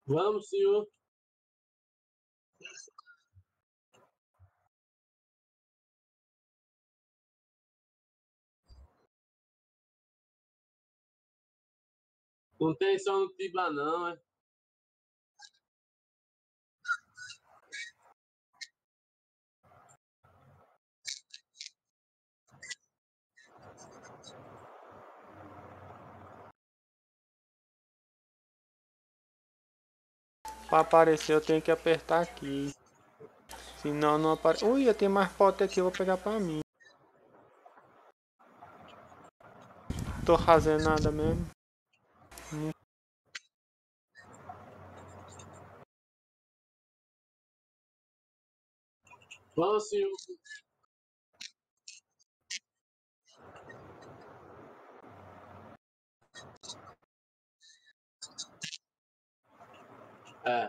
Vamos, senhor. Não tem só no Tiba, não, é? Para aparecer eu tenho que apertar aqui. Senão não aparece. Ui, eu tenho mais pote aqui, eu vou pegar pra mim. Tô fazendo nada mesmo. Vamos, senhor. É.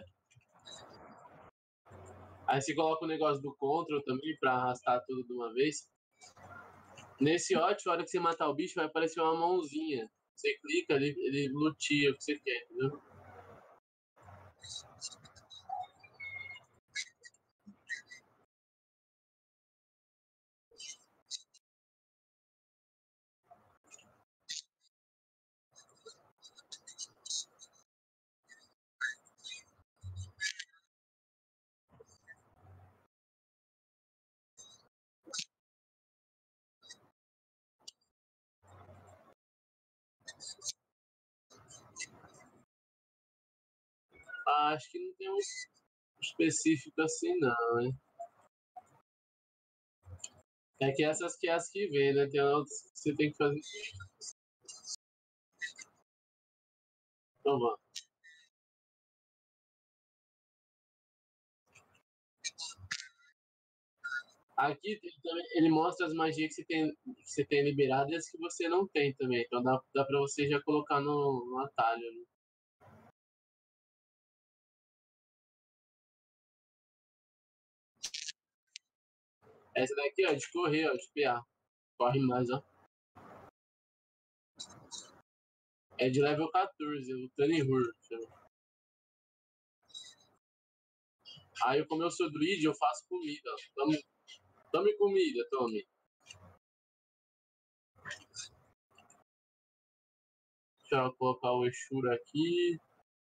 Aí você coloca o negócio do control também pra arrastar tudo de uma vez. Nesse hot, a hora que você matar o bicho, vai aparecer uma mãozinha. Você clica, ele lutia o que você quer, entendeu? Ah, acho que não tem um específico assim, não, hein? É que essas que é as que vem, né? Tem outras que você tem que fazer. Então vamos. Aqui também, ele mostra as magias que você tem liberado e as que você não tem também. Então dá pra você já colocar no atalho, né? Essa daqui, ó, de correr, ó, de PA. Corre mais, ó. É de level 14, o Tony Hur. Aí, como eu sou druid, eu faço comida. Ó. Tome comida, tome. Deixa eu colocar o Exura aqui.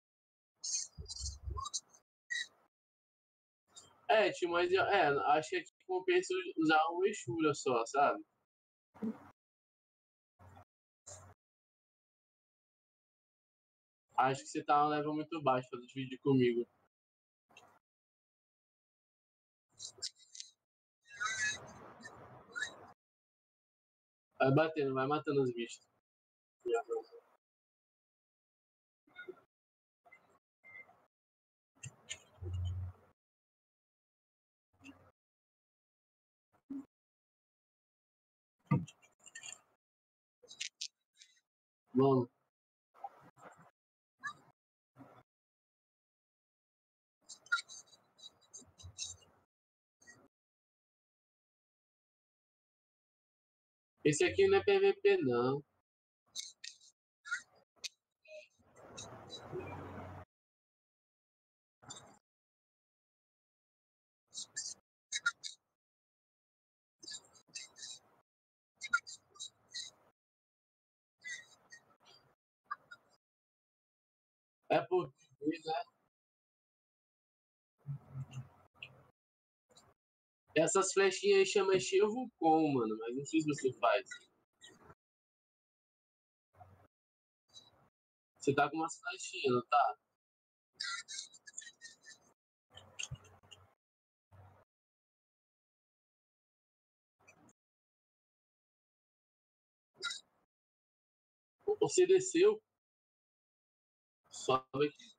Mas acho que aqui compensa usar um Exura só, sabe? Acho que você tá um level muito baixo pra dividir comigo. Vai batendo, vai matando os bichos. Vamos. Esse aqui não é PVP, não. É porque, né? Essas flechinhas aí chamam Chevocon, mano. Mas não sei se você faz. Você tá com umas flechinhas, não tá? Você desceu, sobe aqui.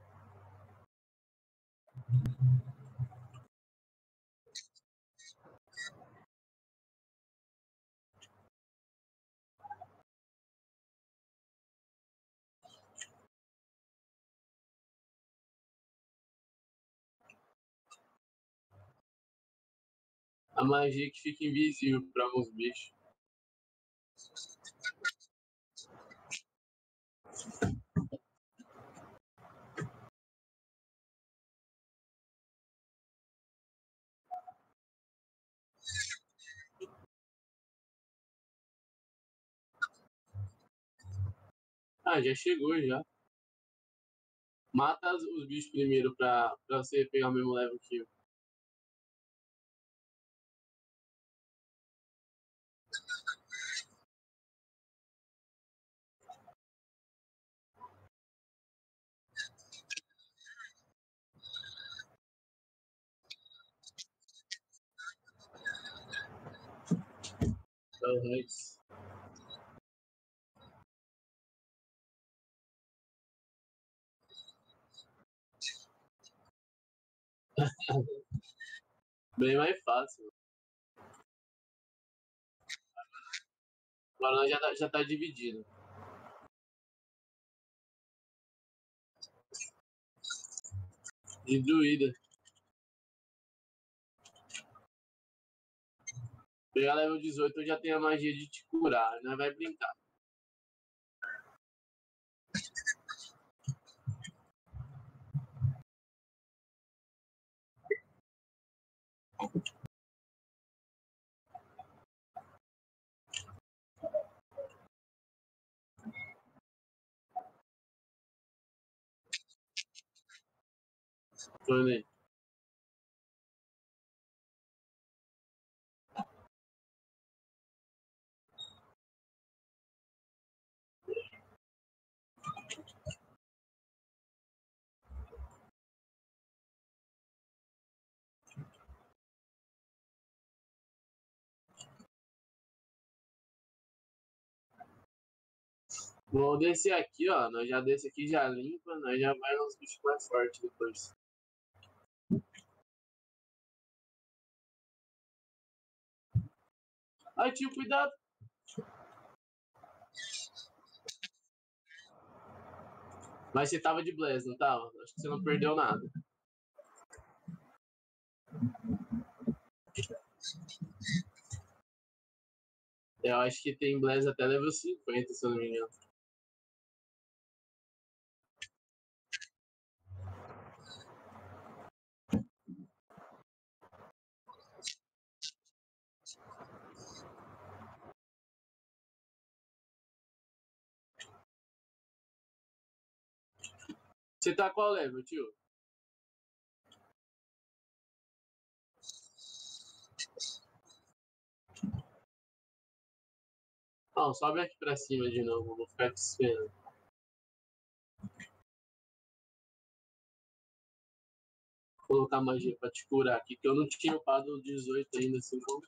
A magia que fica invisível pra alguns bichos. Ah, já chegou já. Mata os bichos primeiro pra você pegar o mesmo level que eu. Então, é isso. Bem mais fácil. Agora nós já tá dividido. De druida. Pegar level 18 eu já tenho a magia de te curar, né? Vai brincar. Foi, né? Vamos descer aqui, ó. Nós já desce aqui, já limpa, nós já vai nos bichos mais fortes depois. Ai, tio, cuidado! Mas você tava de Bless, não tava? Acho que você não perdeu nada. Eu acho que tem Bless até level 50, se eu não me engano. Você tá qual level, tio? Não, sobe aqui pra cima de novo, vou ficar te esperando. Vou colocar magia pra te curar aqui, que eu não tinha upado o 18 ainda, assim como.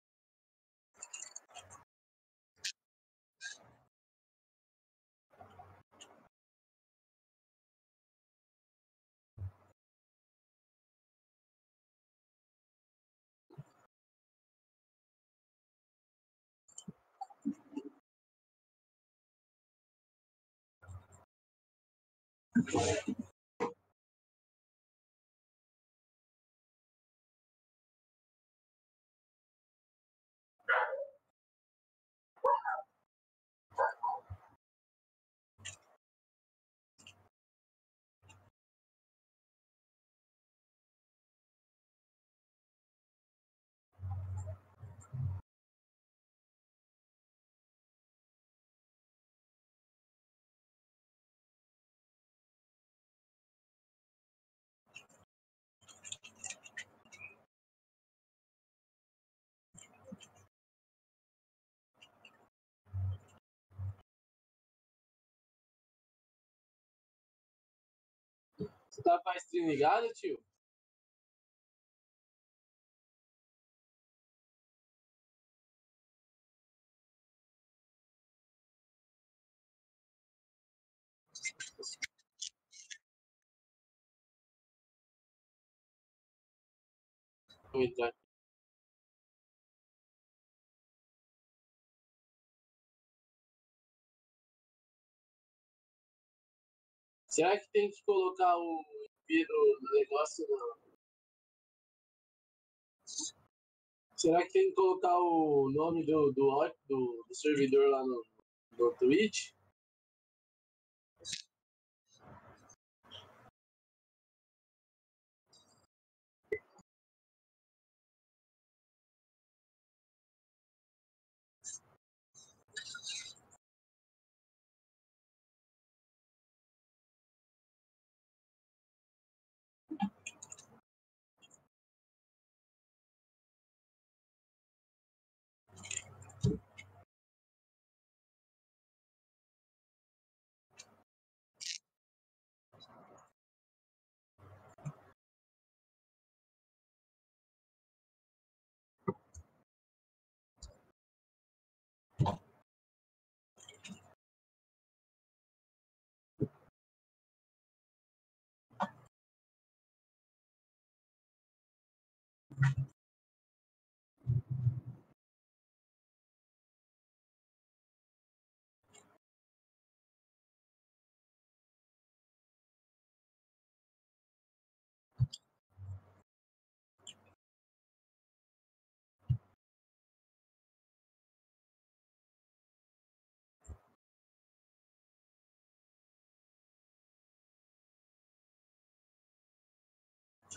Você tá com a stream ligada, tio? Vou entrar. Será que tem que colocar o negócio? Não. Será que tem que colocar o nome do servidor lá no Twitch?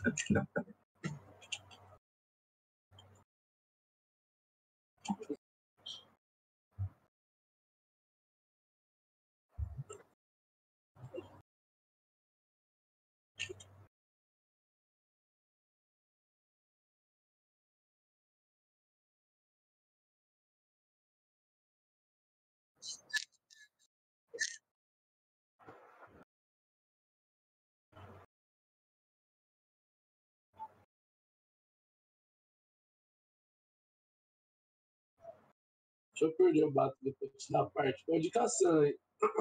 Deixa eu perder o bato depois da parte. Uma indicação aí.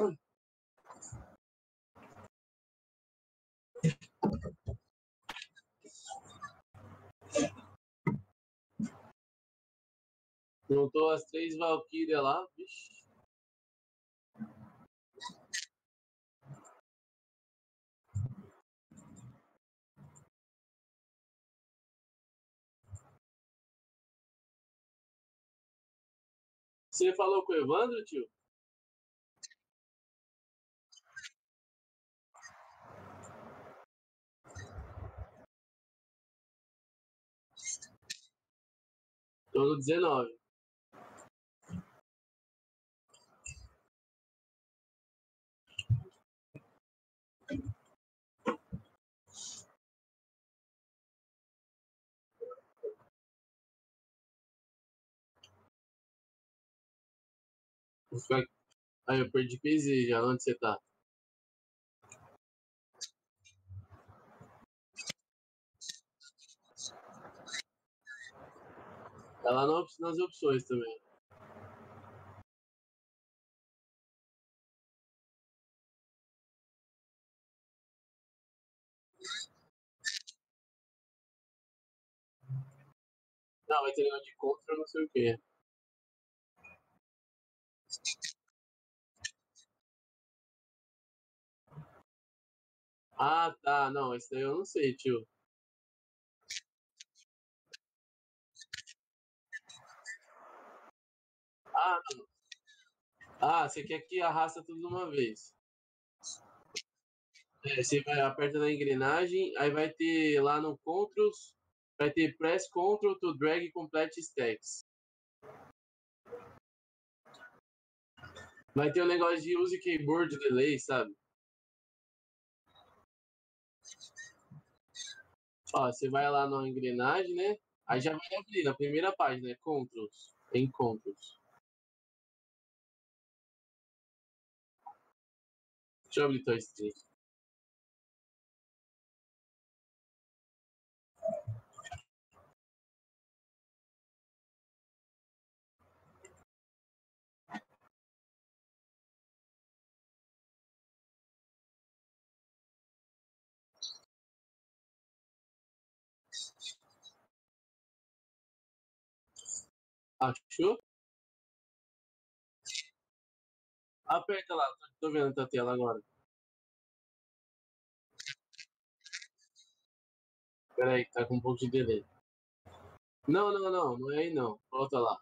Montou as 3 Valkyrias lá, bicho. Você falou com o Evandro, tio? Tô no 19. Aí eu perdi PZ já. Onde você tá? Tá lá nas opções também. Não, vai ter negócio de contra, não sei o quê. Ah, tá. Não, esse daí eu não sei, tio. Ah, você quer que arrasta tudo de uma vez. Você vai, aperta na engrenagem, aí vai ter lá no Controls, vai ter Press Ctrl to drag complete stacks. Vai ter um negócio de use keyboard delay, sabe? Ó, você vai lá na engrenagem, né? Aí já vai abrir na primeira página, né? Controls. Em Controls. Deixa eu abrir tua stream. Achou? Aperta lá, tô vendo a tua tela agora. Pera aí, tá com um pouco de delay. Não é aí não. Volta lá.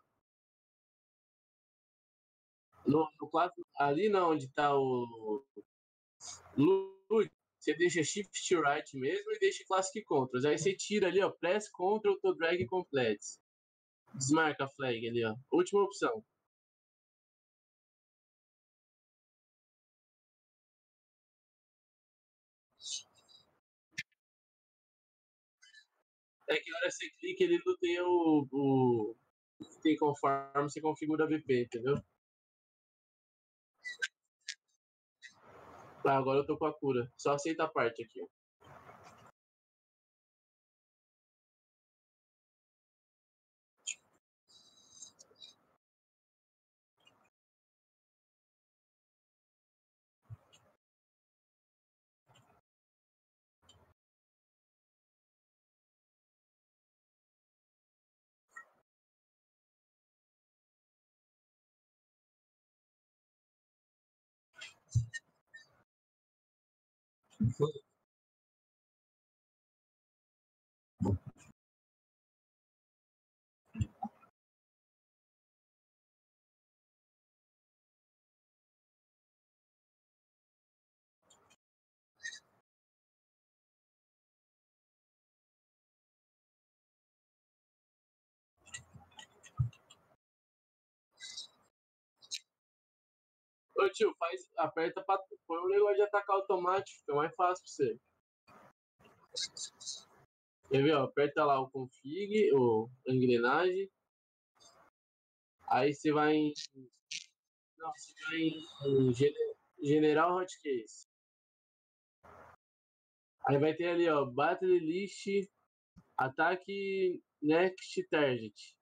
No clássico, ali não, onde tá o LUT, você deixa Shift Right mesmo e deixa Classic Controls. Aí você tira ali, ó, Press Ctrl to Drag Complete. Desmarca a flag ali, ó. Última opção. É que a hora que você clica, ele não tem tem conforme você configura a VP, entendeu? Tá, agora eu tô com a cura. Só aceita a parte aqui, ó. Ô tio, aperta pra. Põe o negócio de atacar automático, fica mais fácil pra você. Quer ver, ó? Aperta lá o config, ou engrenagem. Aí você vai em. Não, você vai em General Hotkeys. Aí vai ter ali, ó, Battle List, Ataque Next Target.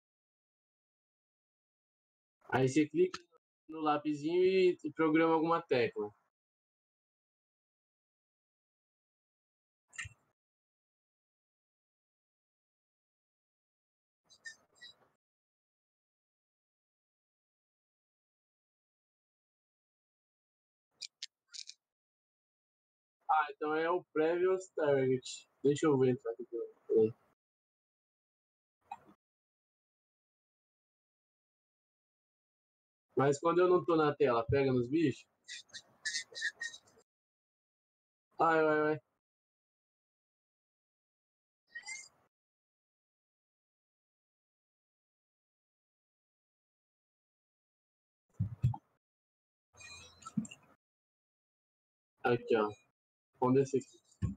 Aí você clica no lapisinho e programa alguma tecla. Ah, então é o Previous Target. Deixa eu ver então. Peraí. Mas quando eu não tô na tela, pega nos bichos? Ai, vai, vai. Aqui, ó. Vamos descer aqui.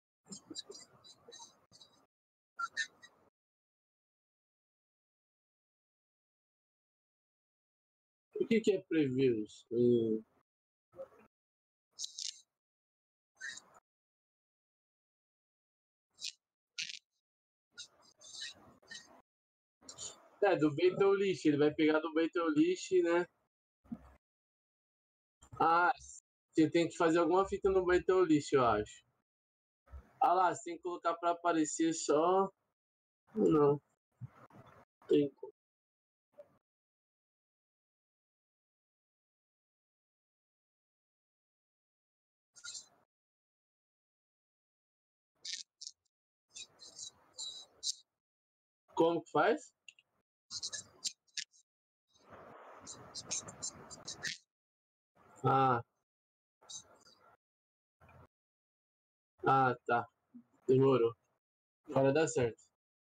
O que é Previews? É, do Battle List. Ele vai pegar do Battle List, né? Ah, você tem que fazer alguma fita no Battle List, eu acho. Ah lá, você tem que colocar pra aparecer só. Não. Tem. Como que faz? Ah, tá. Demorou. Agora dá certo.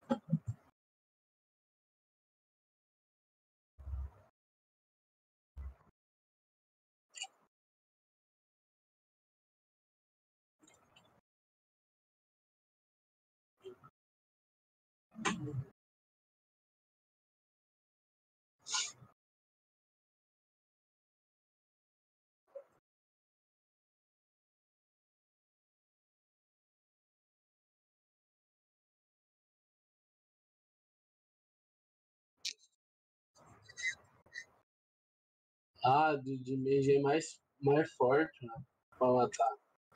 Ah, de mage é mais forte, né? Pra matar.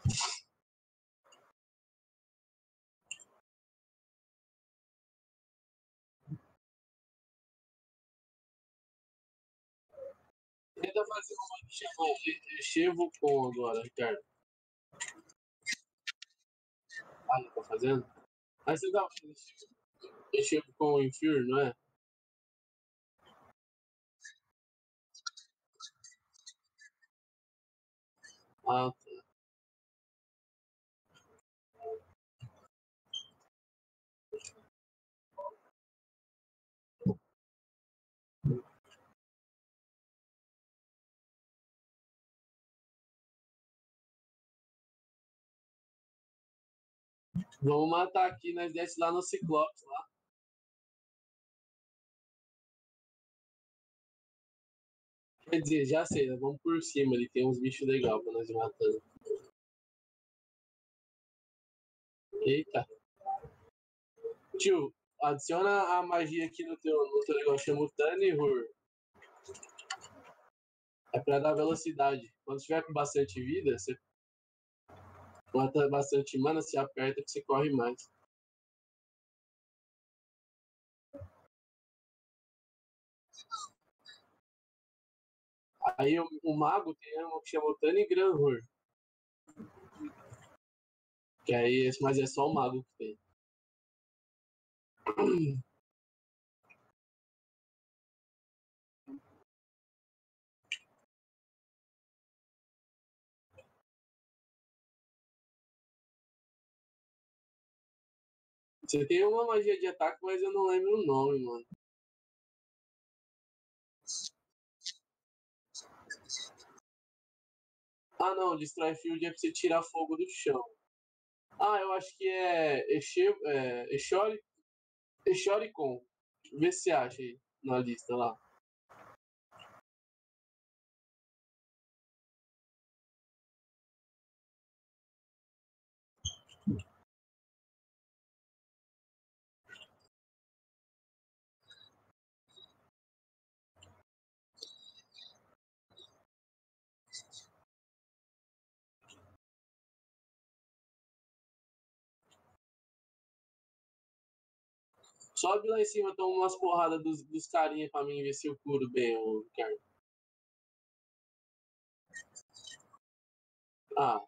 Tenta fazer uma que chama Chevo com agora, Ricardo. Ah, não tá fazendo? Mas você tá fazendo Chevo com o Infir, não é? Ah, tá. Vamos matar aqui, nós desce lá no Ciclopes lá. Quer dizer, já sei, nós vamos por cima, ele tem uns bichos legais pra nós ir matando. Eita. Tio, adiciona a magia aqui no teu negócio, chama o Tanihur. É pra dar velocidade. Quando tiver com bastante vida, você mata bastante mana, você aperta que você corre mais. Aí o mago tem uma que chama o Tani Granhur. Que aí, mas é só o mago que tem. Você tem uma magia de ataque, mas eu não lembro o nome, mano. Ah, não, destrói field é pra você tirar fogo do chão. Ah, eu acho que é Echoricon. Vê se você acha aí na lista lá. Sobe lá em cima, toma umas porradas dos carinha pra mim ver se eu curo bem, o Ricardo. Ah,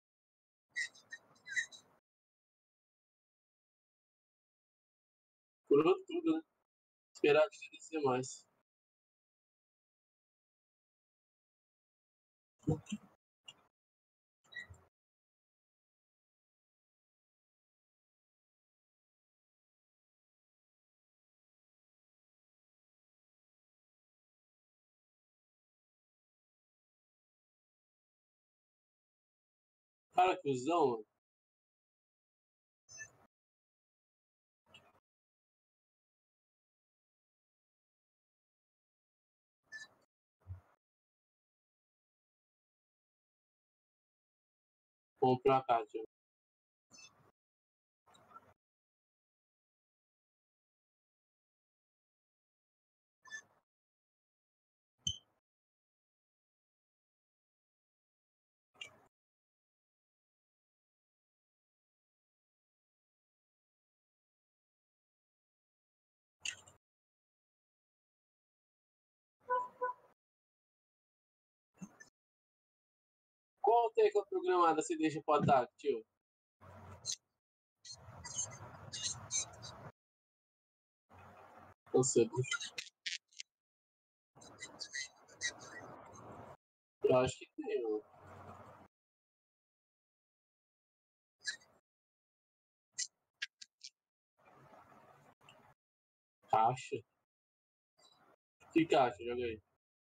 curou tudo, né? Esperar que descer mais. Cara, cuzão, mano. Vamos pra cá, tio. Qual tecla programada você deixa pro ataque, tio? Nossa, eu acho que tem, mano. Caixa? Que caixa? Joga aí.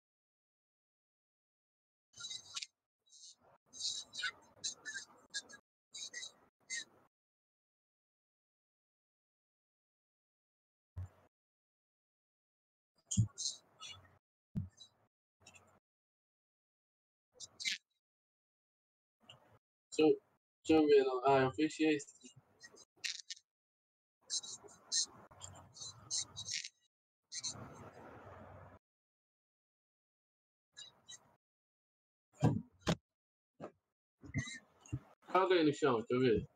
Deixa eu ver. Não. Ah, eu fechei esse. Joga aí no chão, deixa eu ver.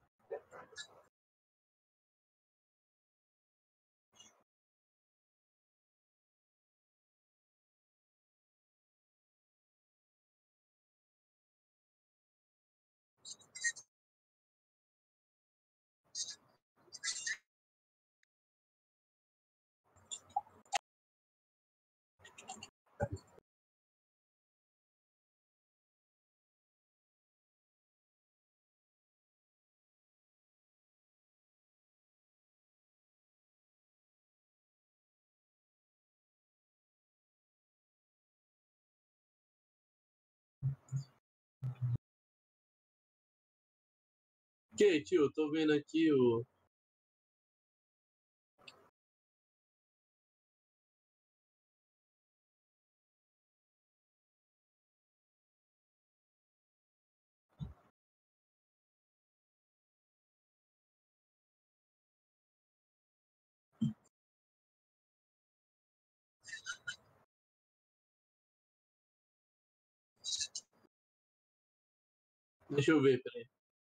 Que, tio? Tô vendo aqui o. Deixa eu ver, peraí.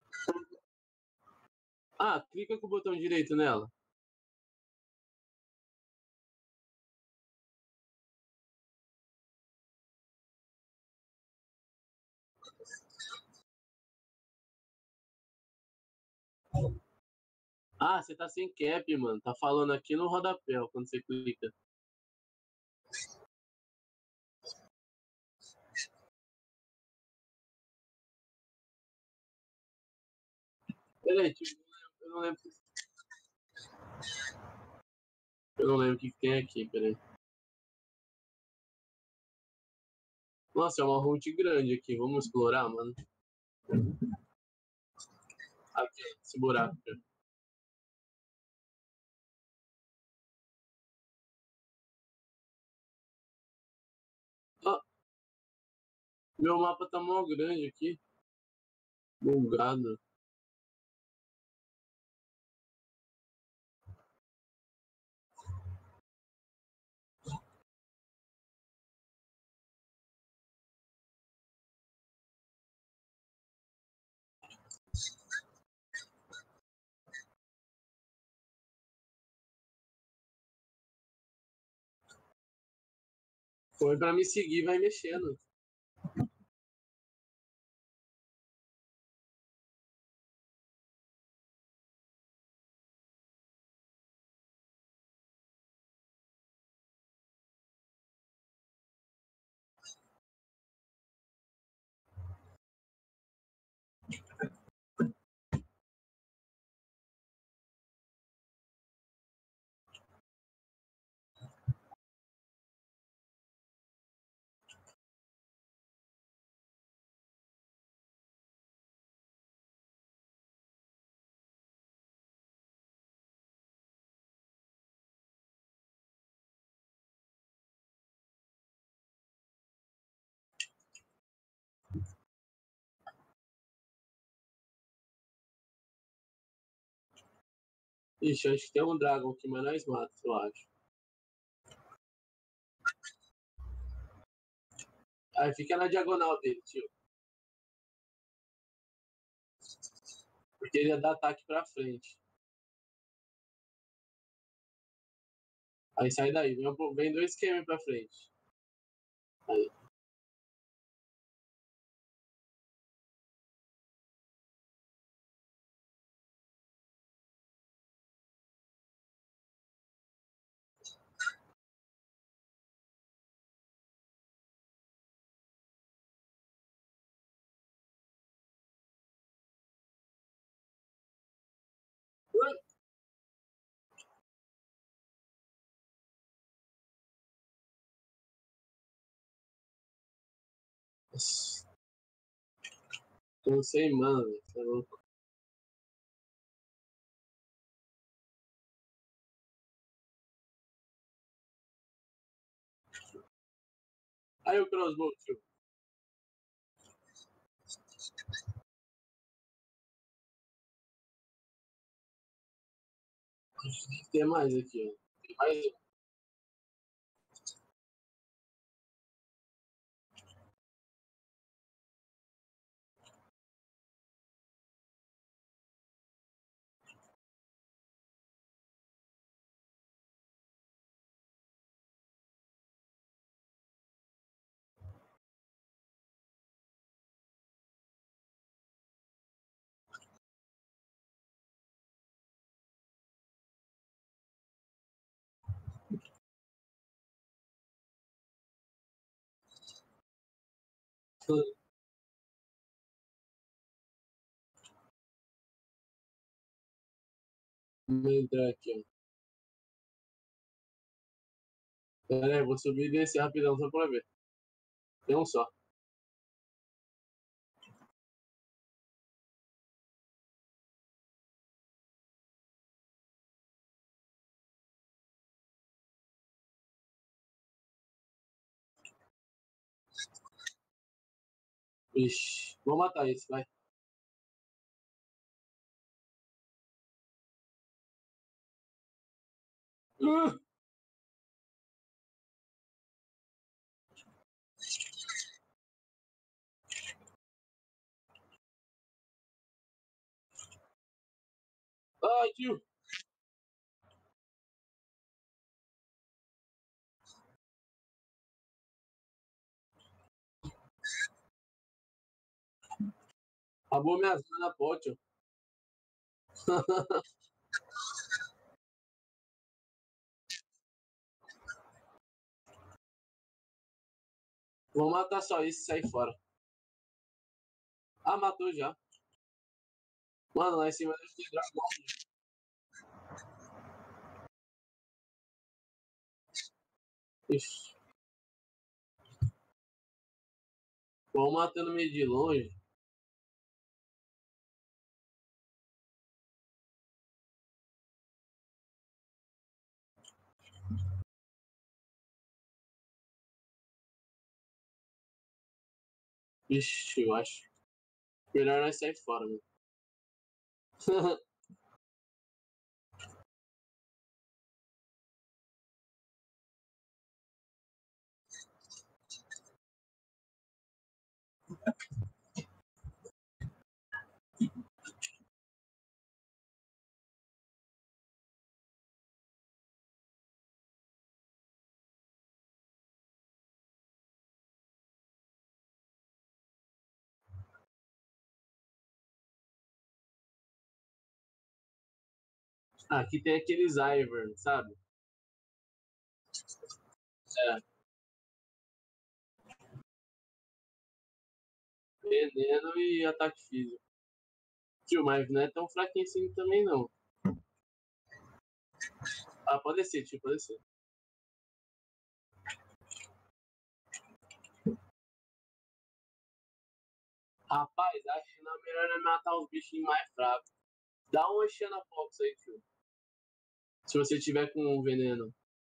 Ah, clica com o botão direito nela. Ah, você tá sem cap, mano. Tá falando aqui no rodapé, ó, quando você clica. Peraí, tio, eu não lembro. Eu não lembro o que tem aqui, peraí. Nossa, é uma route grande aqui. Vamos explorar, mano. Aqui, esse buraco aqui. Ah, meu mapa tá mó grande aqui. Bugado. Foi pra me seguir, vai mexendo. Ixi, acho que tem um dragão aqui, mas nós mata, eu acho. Aí fica na diagonal dele, tio. Porque ele ia dar ataque pra frente. Aí sai daí, vem dois esquemas pra frente. Aí. Nossa, tô sem mana, velho. Tá louco. Aí o crossbow, tio. Tem mais aqui, ó. Tem mais um. Vamos entrar aqui, ó. Pera aí, vou subir e descer rapidão só pra ver. Tem um só. Ixi, vou matar esse, vai. Uh! Ai, tio. Acabou minhas mana, pô, tio. Vou matar só isso e sair fora. Ah, matou já. Mano, lá em cima tem dragão. Ixi. Vou matando meio de longe. Vixe, eu acho. Melhor nós sair fora, mano. Aqui tem aqueles Ivern, sabe? É, veneno e ataque físico. Tio, mas não é tão fraquinho assim também, não. Ah, pode ser, tio, pode ser. Rapaz, acho que não é melhor é matar os bichinhos mais fracos. Dá uma Xanafox aí, tio. Se você tiver com veneno.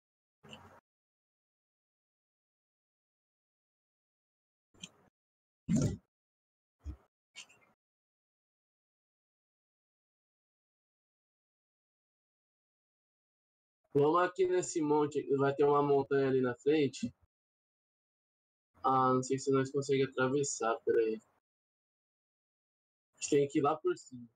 Vamos aqui nesse monte, vai ter uma montanha ali na frente. Ah, não sei se nós conseguimos atravessar, peraí. A gente tem que ir lá por cima.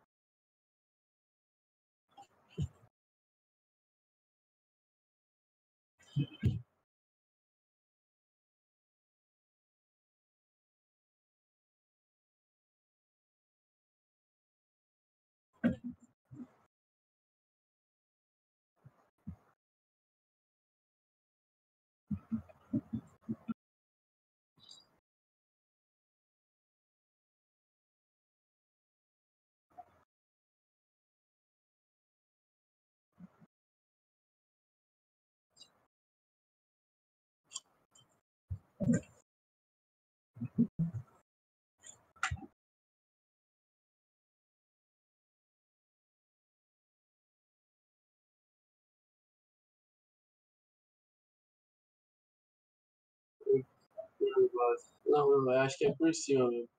Não, não, eu acho que é por cima mesmo.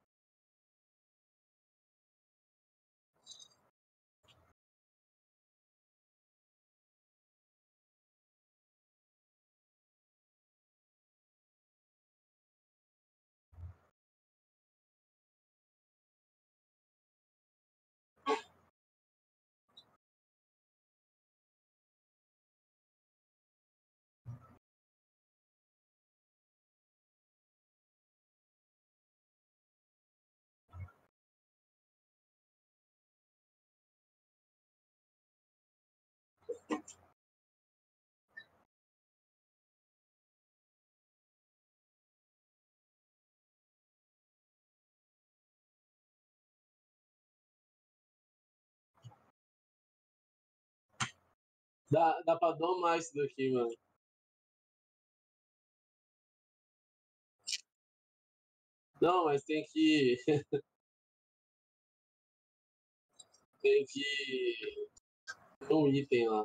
Dá pra domar isso daqui, mano. Não, mas tem que. Tem que. Ter um item lá.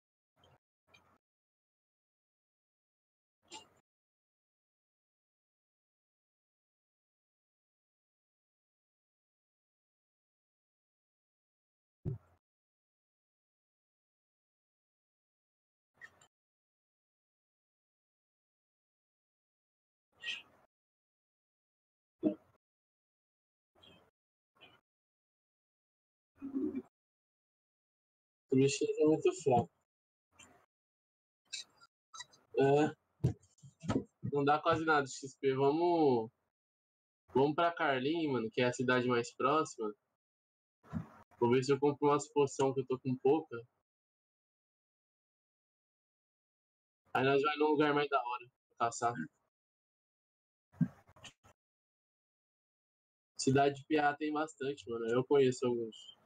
O bicho é muito fraco. É, não dá quase nada de XP. Vamos pra Carlin, mano, que é a cidade mais próxima. Vou ver se eu compro umas poção que eu tô com pouca. Aí nós vai num lugar mais da hora pra caçar. Cidade de Piá tem bastante, mano. Eu conheço alguns.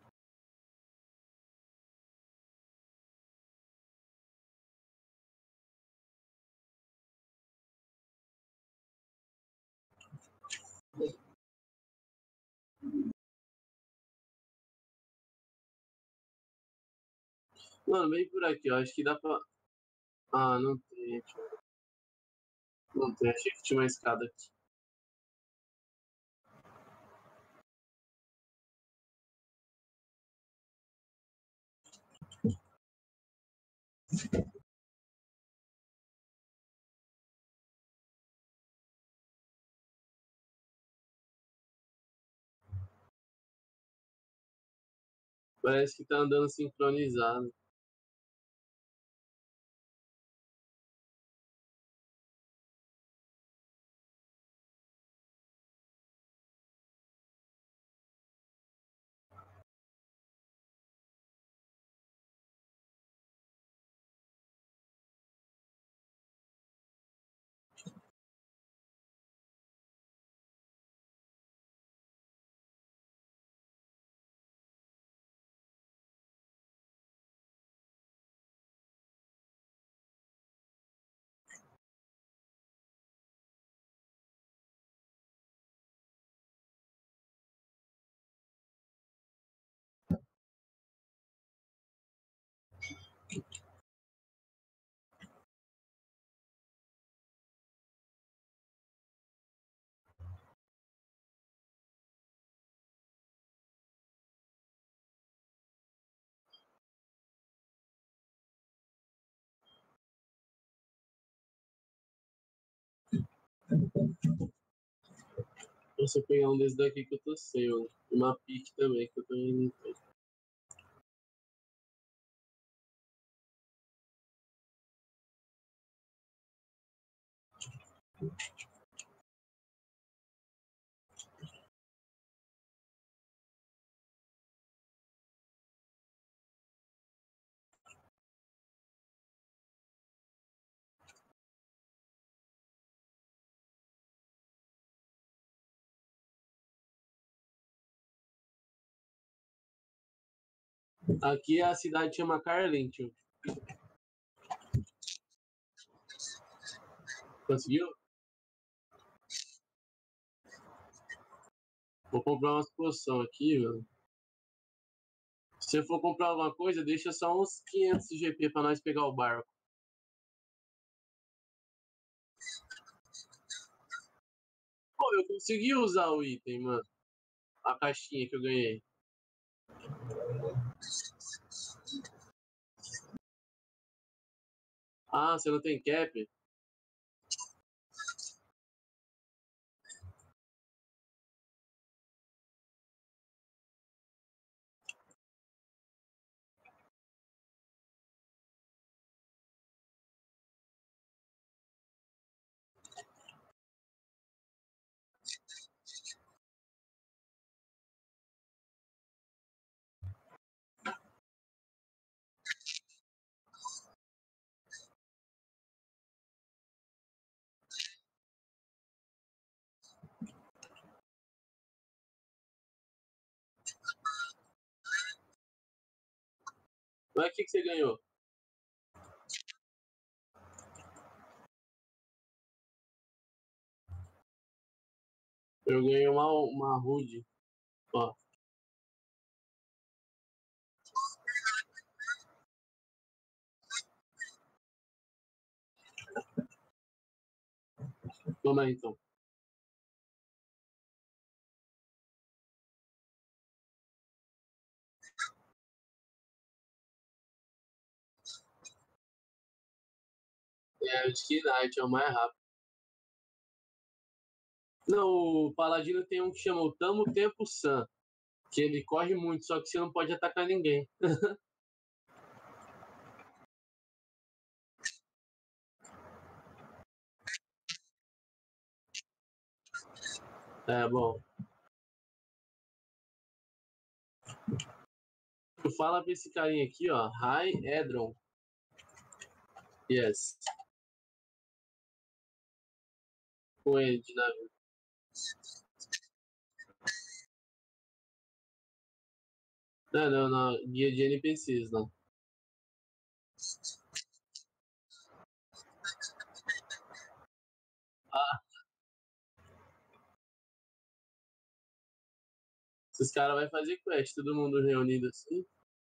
Mano, vem por aqui, ó. Acho que dá pra. Ah, não tem. Não tem. Achei que tinha uma escada aqui. Parece que tá andando sincronizado. Se eu pegar um desses daqui que eu tô sem, ó. Uma pique também, que eu também não tenho. Aqui a cidade chama Carlentio. Conseguiu? Vou comprar umas poção aqui, mano. Se você for comprar alguma coisa, deixa só uns 500 GP pra nós pegar o barco. Pô, eu consegui usar o item, mano. A caixinha que eu ganhei. Ah, você não tem cap? Mas o que você ganhou? Eu ganhei uma Rude. Ó, toma aí então. É, o Ski Knight é o mais rápido. Não, o Paladino tem um que chama o Tamo Tempo Sam. Que ele corre muito, só que você não pode atacar ninguém. É, bom. Fala pra esse carinha aqui, ó. Hi, Edron. Yes. Com ele de navio. Não, não, não. Guia de NPCs, não. Ah, Esses caras vão fazer quest, todo mundo reunido assim.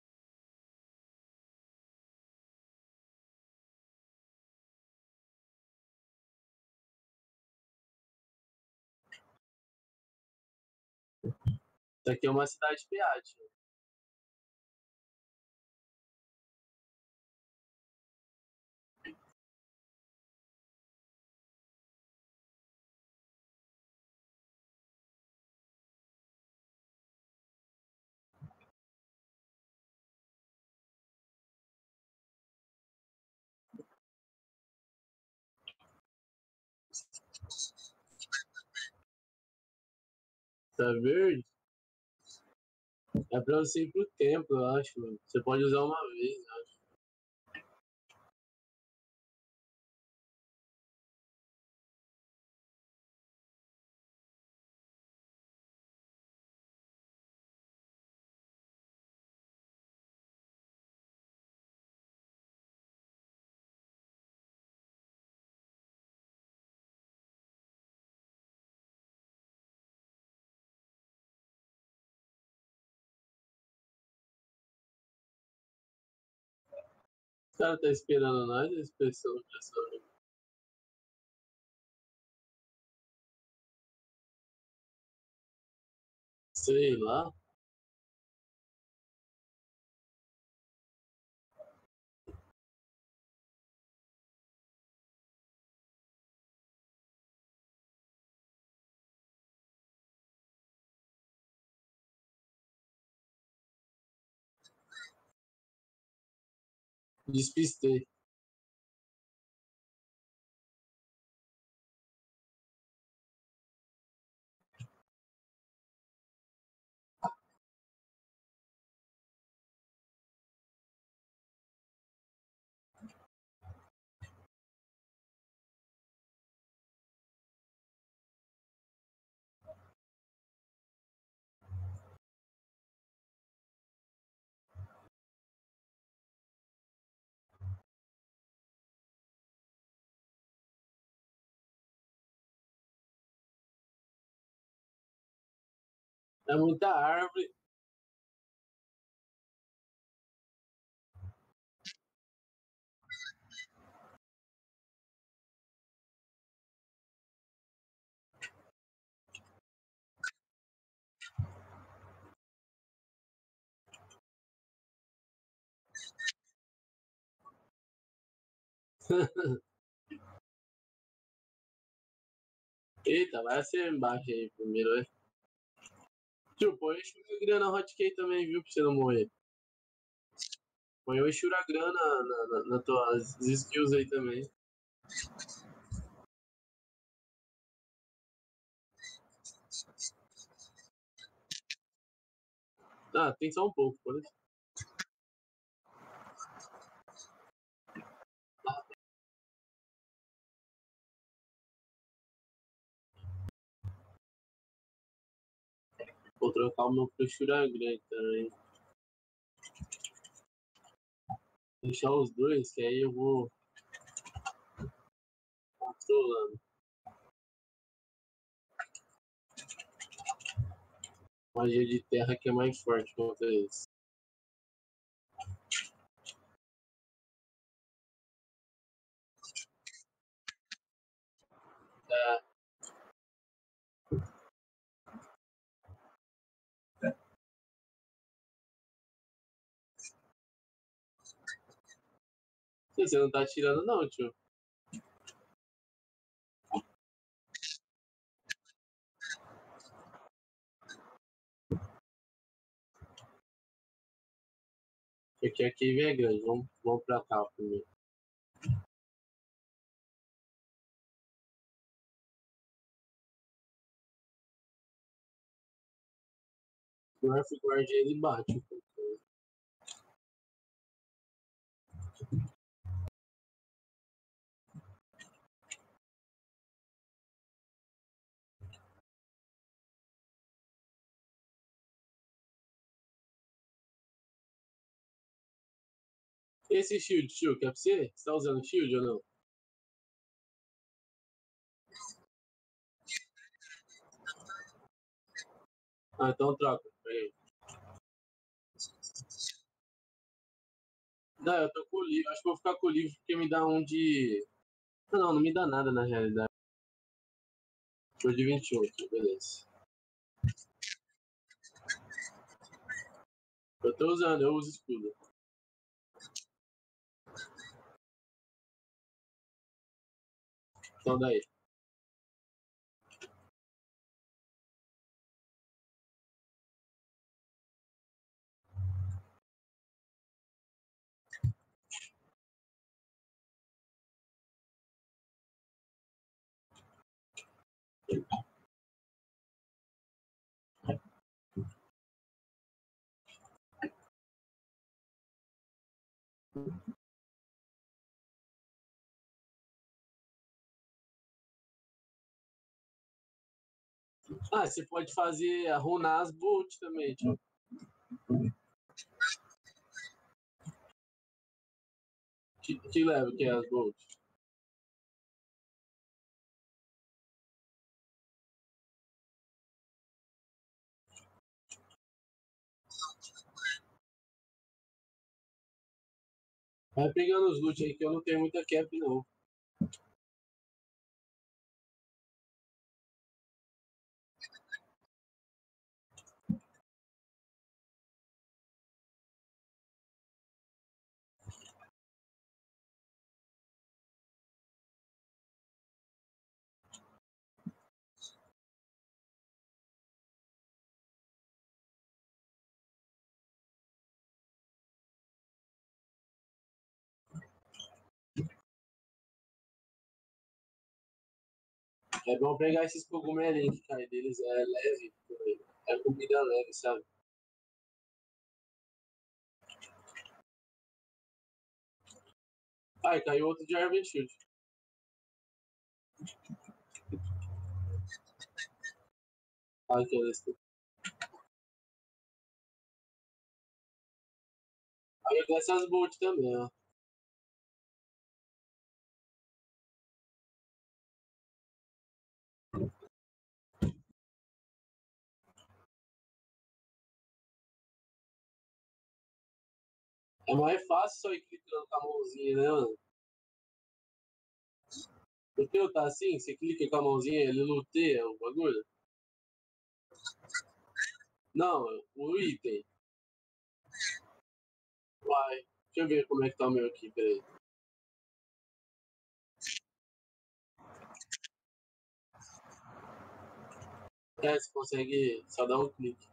Isso aqui é uma cidade pirata. Tá verde? É pra você ir pro templo, eu acho, mano. Você pode usar uma vez, né? O cara tá esperando nós, eles pensando nessa. Sei lá. Despistei. É muita árvore. Eita, vai ser embaixo aí primeiro, né? Tio, põe o Shuragrana Hotkey também, viu? Pra você não morrer. Põe o Shuragrana nas tuas skills aí também. Ah, tem só um pouco, pode. Vou trocar o meu pro Shuragrana também. Deixar os dois, que aí eu vou controlando. Magia de terra que é mais forte contra eles. É, você não tá atirando não, tio. Porque a cave é grande. Vamos pra cá primeiro. O Earth Guard ele bate. Esse shield, tio, que é pra você? Você tá usando shield ou não? Ah, então troca. Peraí. Não, eu tô com o livro. Acho que vou ficar com o livro porque me dá um de. Não, não me dá nada na realidade. Foi de 28, beleza. Eu tô usando, eu uso escudo. Então daí. Ah, você pode fazer runar as bolt também, tio. Que level que é as bolt? Vai pegando os loot aí que eu não tenho muita cap, não. É bom pegar esses cogumelinhos que cai deles, é leve, é comida leve, sabe? Ai, caiu outro de Arven Shield. Ai, que é. Aí eu essas bolt também, ó. É mais fácil só ir clicando com a mãozinha, né, mano? O teu tá assim, você clica com a mãozinha, ele luteia o bagulho? Não, o item. Vai. Deixa eu ver como é que tá o meu aqui, peraí. É, você consegue só dar um clique.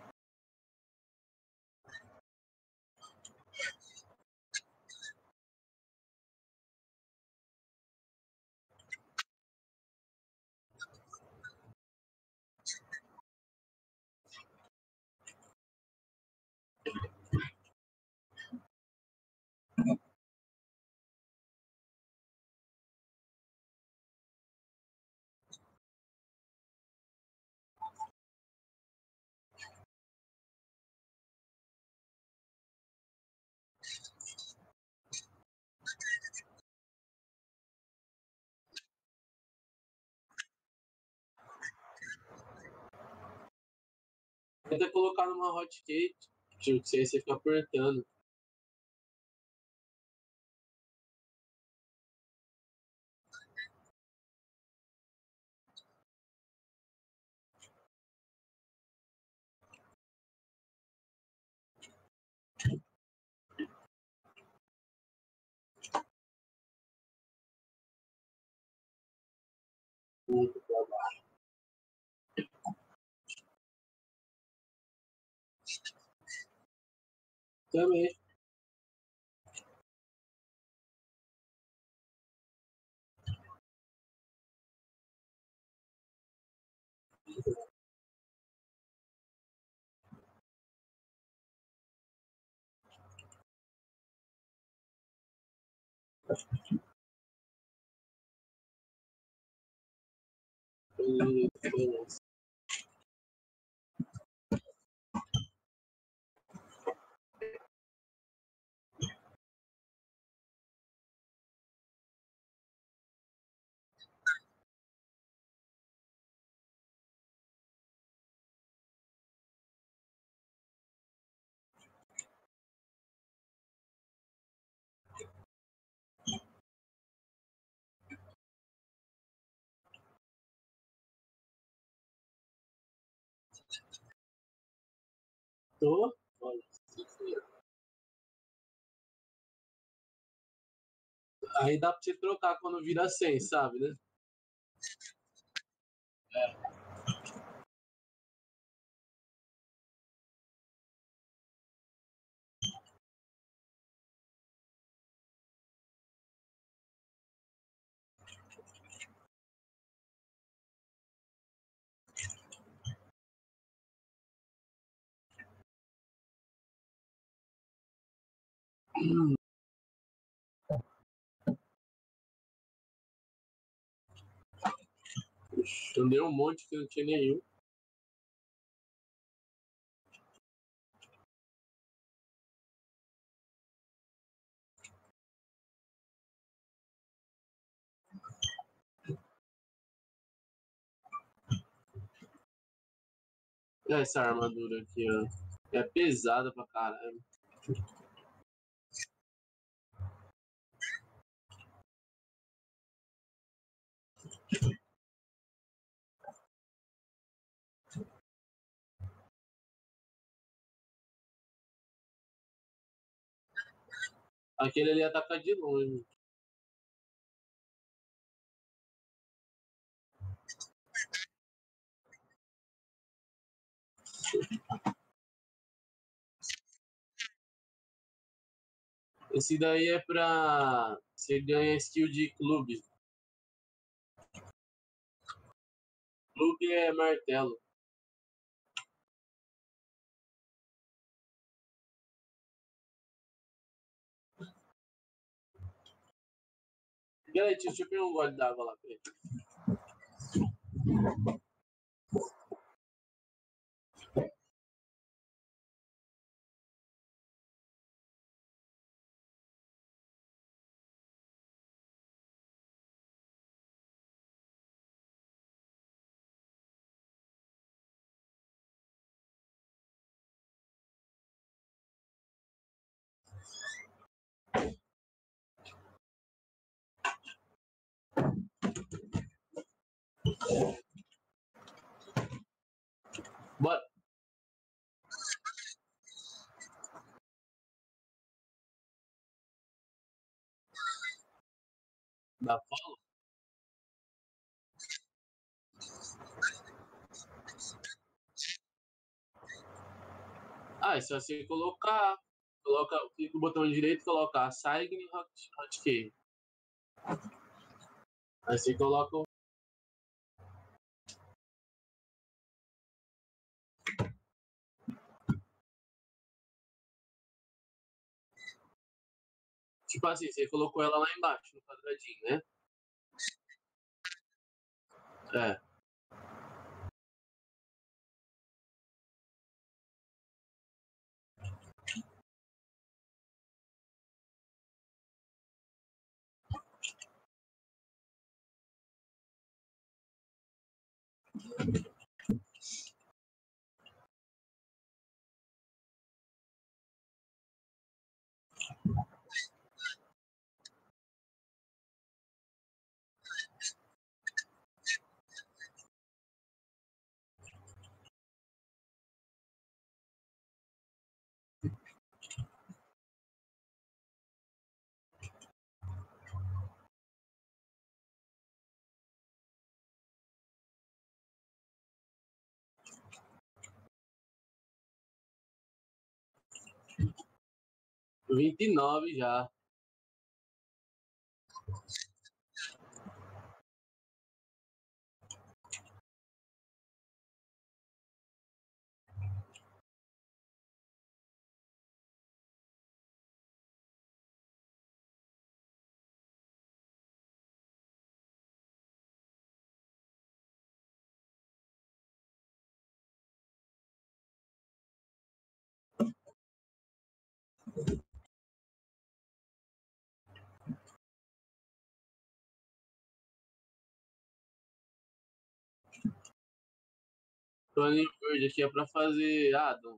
Tenta colocar numa hotkey, tipo, que aí você fica apertando. Muito trabalho. Também. Tô. Olha, aí dá pra você trocar quando vira 100, sabe, né? Eu dei um monte que não tinha nenhum. Olha essa armadura aqui, ó. É pesada pra caralho. Aquele ali ataca de longe. Esse daí é pra você ganhar skill de clube. Clube é martelo. Peraí, deixa eu pegar um gole d'água lá. Peraí. Bora. Dá follow? Ah, é só você colocar. Clica no botão direito e coloca Sign Hotkey. Aí você coloca o. Tipo assim, você colocou ela lá embaixo, no quadradinho, né? É. R$ 29 já. Tony Bird aqui é pra fazer Adam.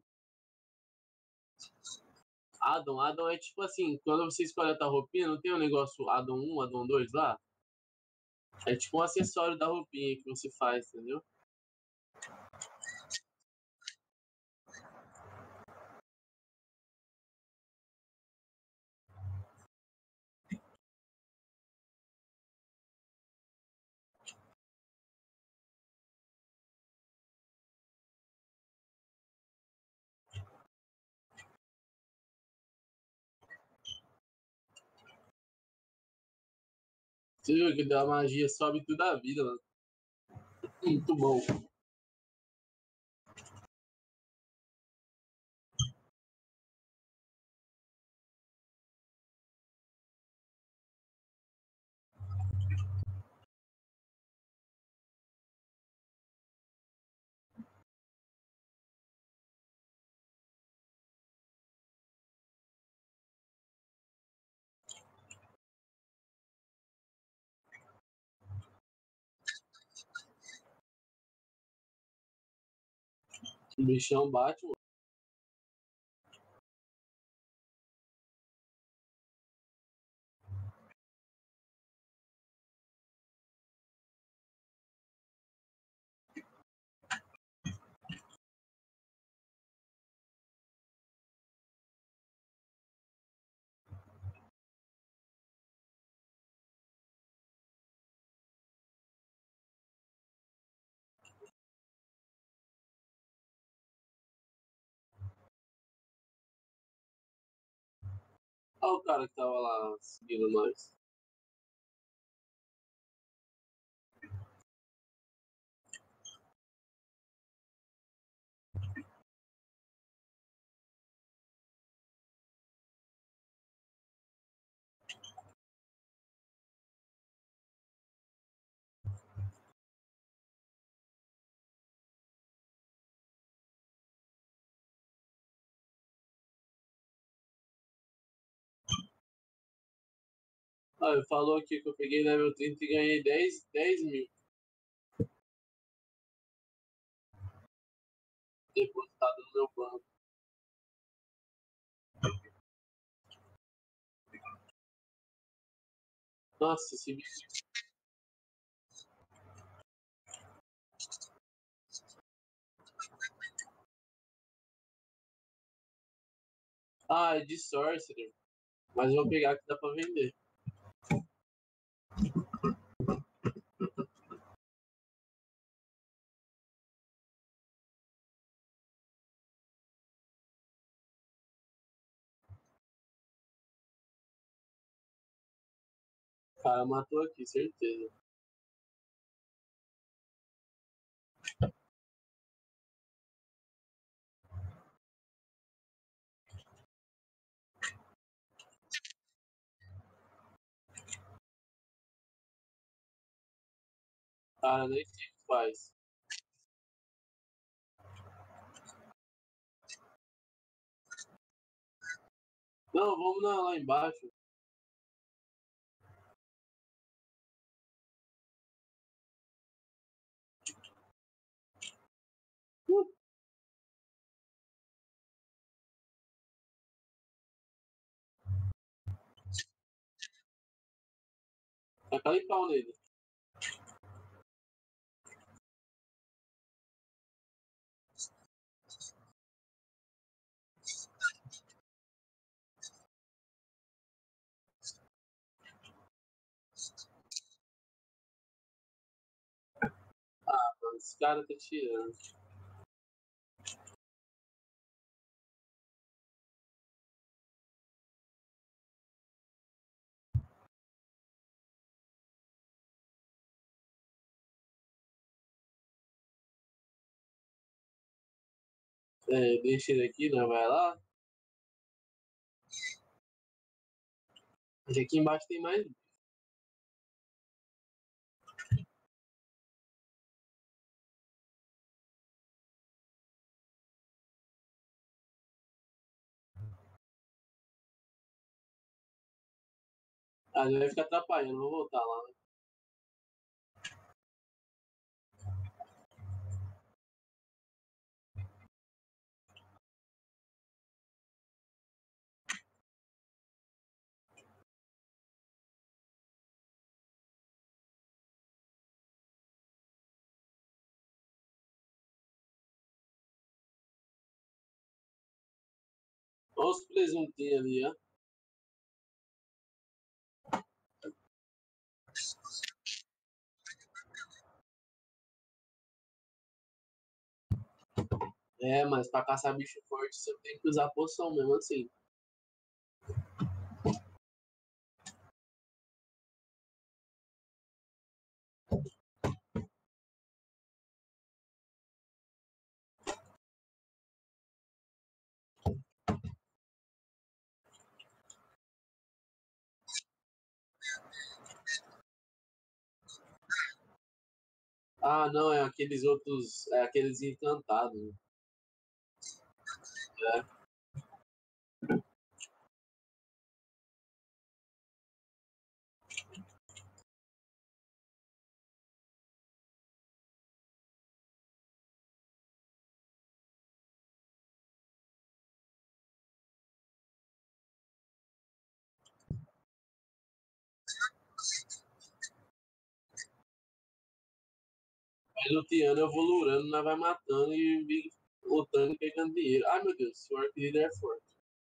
Adam é tipo assim, quando você escolhe a tua roupinha, não tem um negócio Adam 1, Adam 2 lá? É tipo um acessório da roupinha que você faz, entendeu? Você viu que deu a magia, sobe tudo a vida, mano. Muito bom. O bichão bate, mano. Olha o cara que tava lá seguindo nós. Ah, ele falou aqui que eu peguei level 30 e ganhei 10 mil depositado no meu banco. Nossa, esse bicho. Ah, é de Sorcerer. Mas eu vou pegar que dá pra vender. O cara matou aqui, certeza. Cara, nem sei o que faz. Não, vamos lá embaixo. Taca pau nele. Mano, esse cara tá tirando. É, deixa ele aqui, né? Vai lá. Mas aqui embaixo tem mais. Ah, ele vai ficar atrapalhando, vou voltar lá. Olha os presuntinhos ali, ó. É, mas pra caçar bicho forte você tem que usar poção mesmo assim. Ah, não, é aqueles outros. É aqueles encantados. É. Aí luteando, eu vou lurando, nós vai matando e lutando e pegando dinheiro. Ai meu Deus, o arqueiro é forte.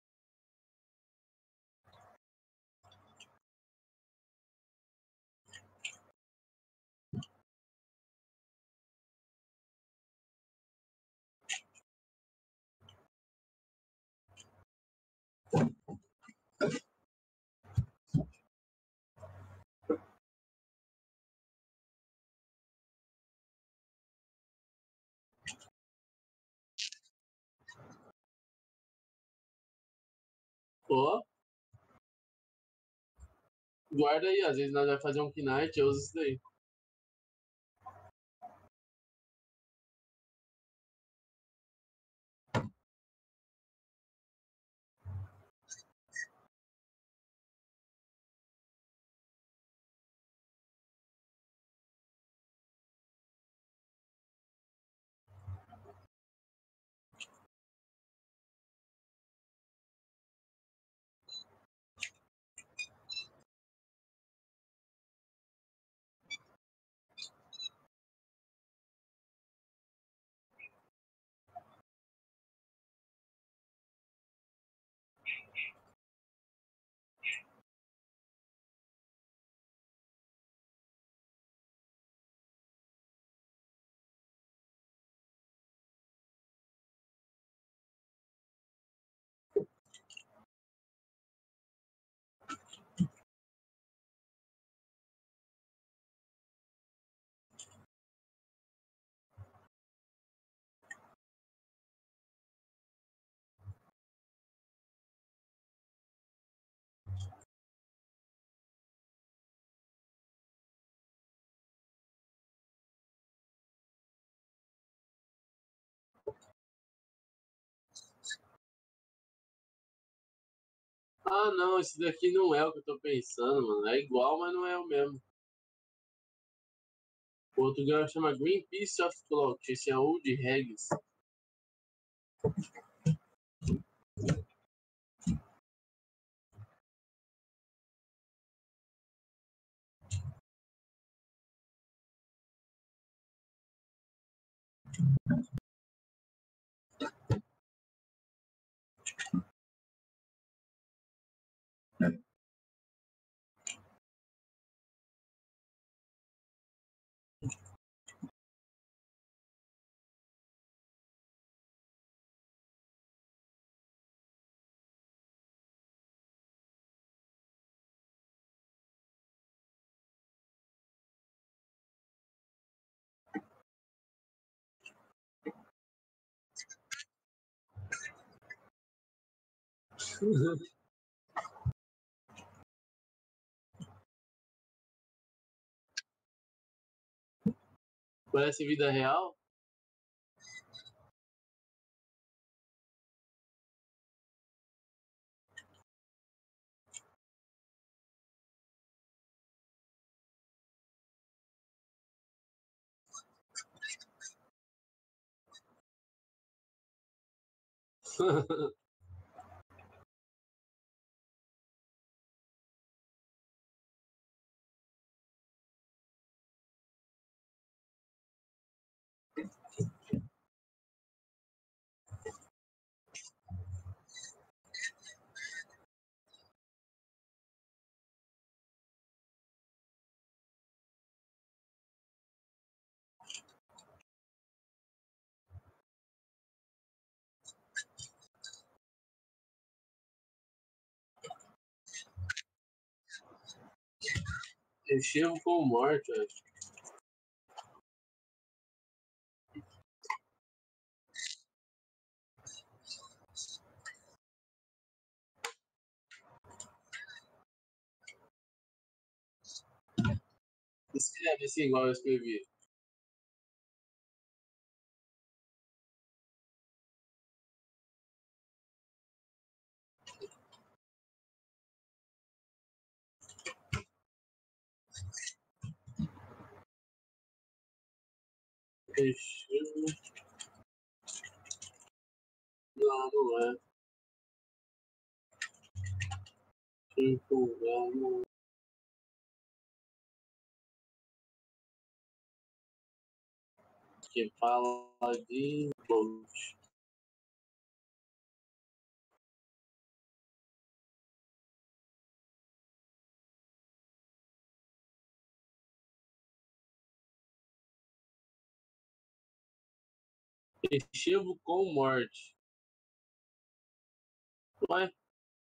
Ó, guarda aí, às vezes nós vai fazer um knight, eu uso isso daí. Ah, não, esse daqui não é o que eu tô pensando, mano. É igual, mas não é o mesmo. O outro lugar chama Greenpeace of Cloth. Esse é o de Regis. Parece vida real. Enchevo com morte, eu acho. Escreve assim, igual eu escrevi. Fechou. Não, não é. Não. Que fala de Bolt. Festivo com morte. Ué?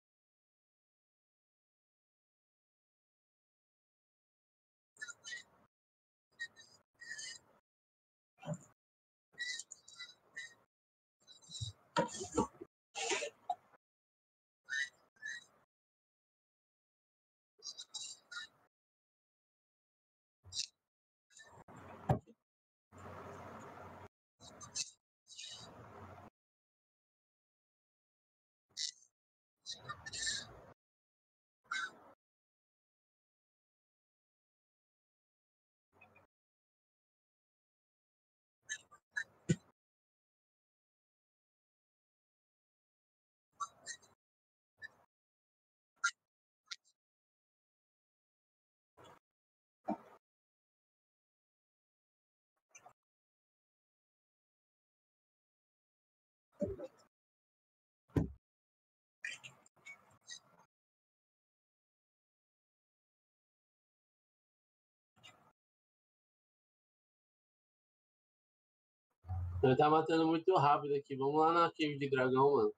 Ele tá matando muito rápido aqui. Vamos lá na Cave de Dragão, mano.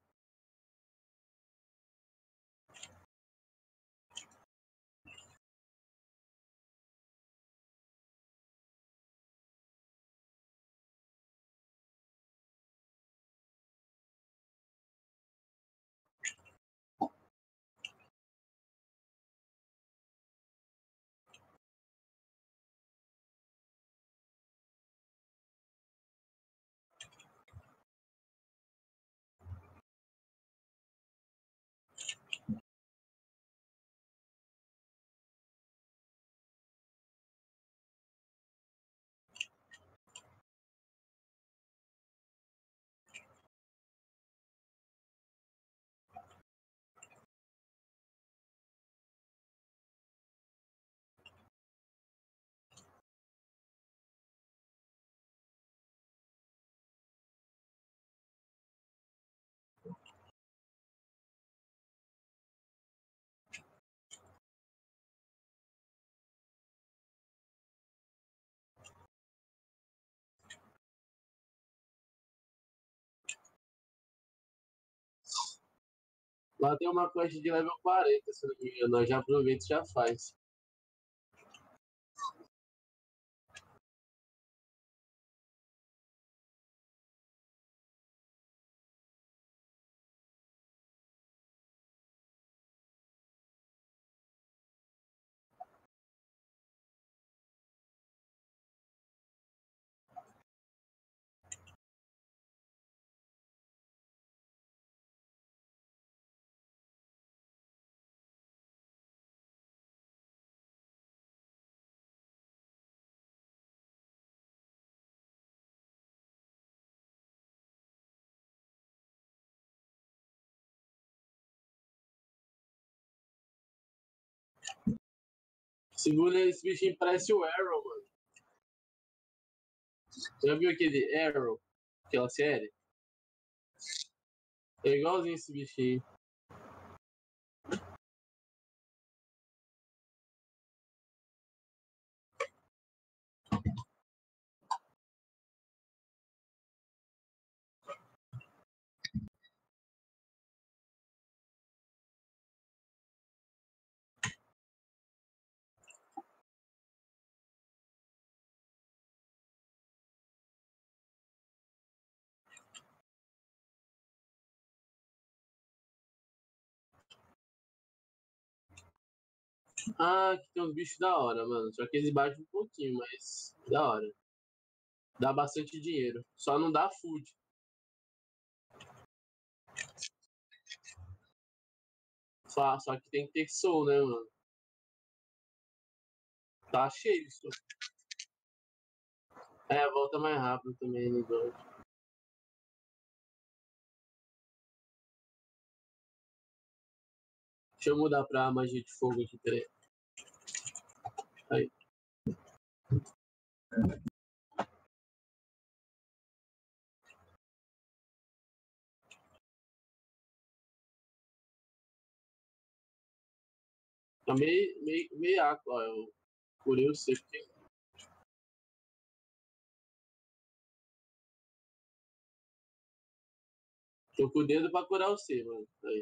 Lá tem uma quest de level 40, se não me engano. Nós já aproveita e já faz. Segura esse bichinho, parece o Arrow, mano. Já viu aquele Arrow? Aquela série? É igualzinho esse bichinho. Ah, aqui tem uns bichos da hora, mano. Só que eles batem um pouquinho, mas da hora. Dá bastante dinheiro. Só não dá food. Só que tem que ter soul, né, mano? Tá cheio isso. É, volta mais rápido também no dodge. Deixa eu mudar pra magia de fogo aqui, peraí. Aí. Tá meio água, ó. Eu curei o C porque. Tô com o dedo pra curar o C, mano. Aí.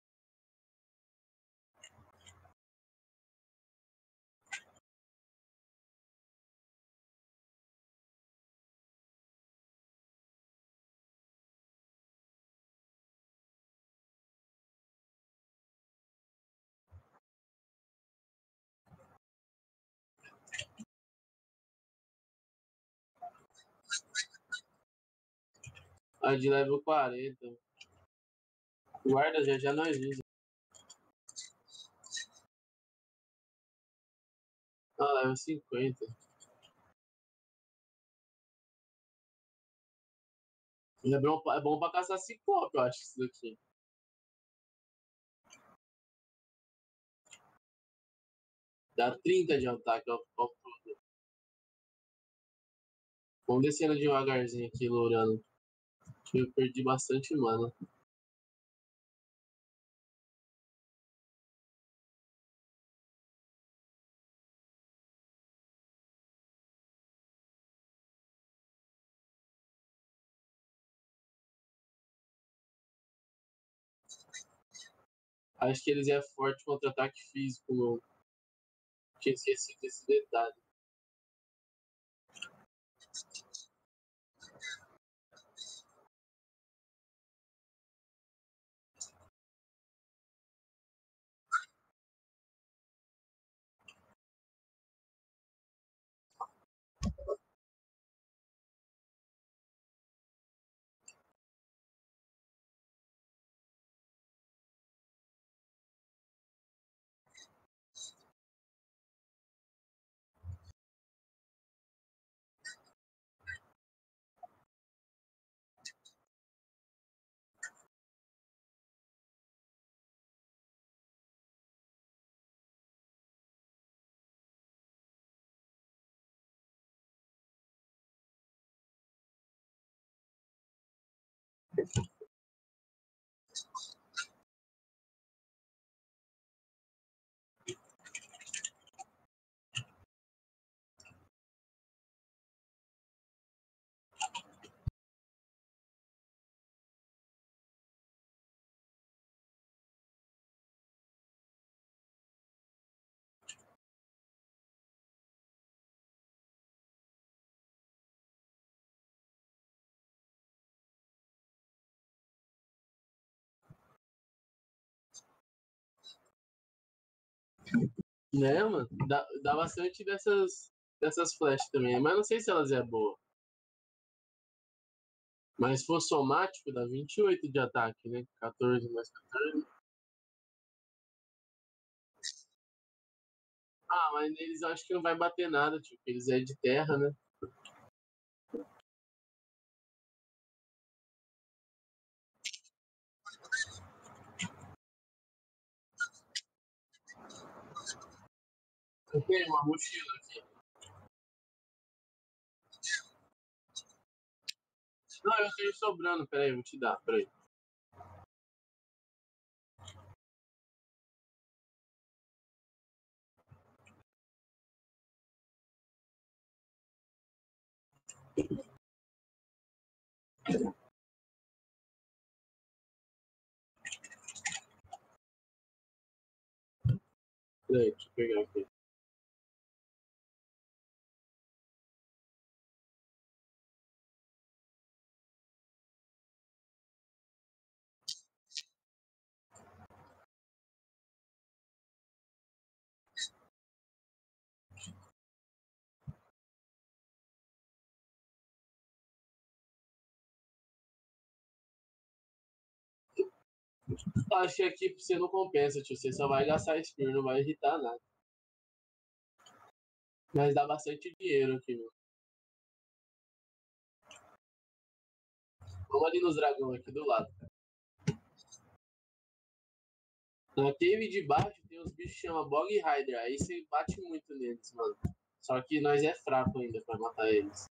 A de level 40. Guarda, já já nós vimos. Ah, level 50. É bom pra caçar ciclope, eu acho, isso daqui. Dá 30 de ataque ao todo. Vamos descendo devagarzinho aqui, lourando. Eu perdi bastante mana. Acho que eles é forte contra ataque físico, não. Tinha esquecido desse detalhe. Né, mano? Dá bastante dessas flash também, mas não sei se elas é boa. Mas se for somático, dá 28 de ataque, né? 14 mais 14. Ah, mas neles eu acho que não vai bater nada, tipo, eles é de terra, né? Eu tenho uma mochila aqui. Não, eu tenho sobrando, peraí, vou te dar, peraí. Peraí, deixa eu pegar aqui. Acho que aqui você não compensa, tio. Você só vai gastar Spear, não vai irritar nada. Mas dá bastante dinheiro aqui, meu. Vamos ali nos dragões aqui do lado. Na cave de baixo tem uns bichos que chamam Bog Rider. Aí você bate muito neles, mano. Só que nós é fraco ainda pra matar eles.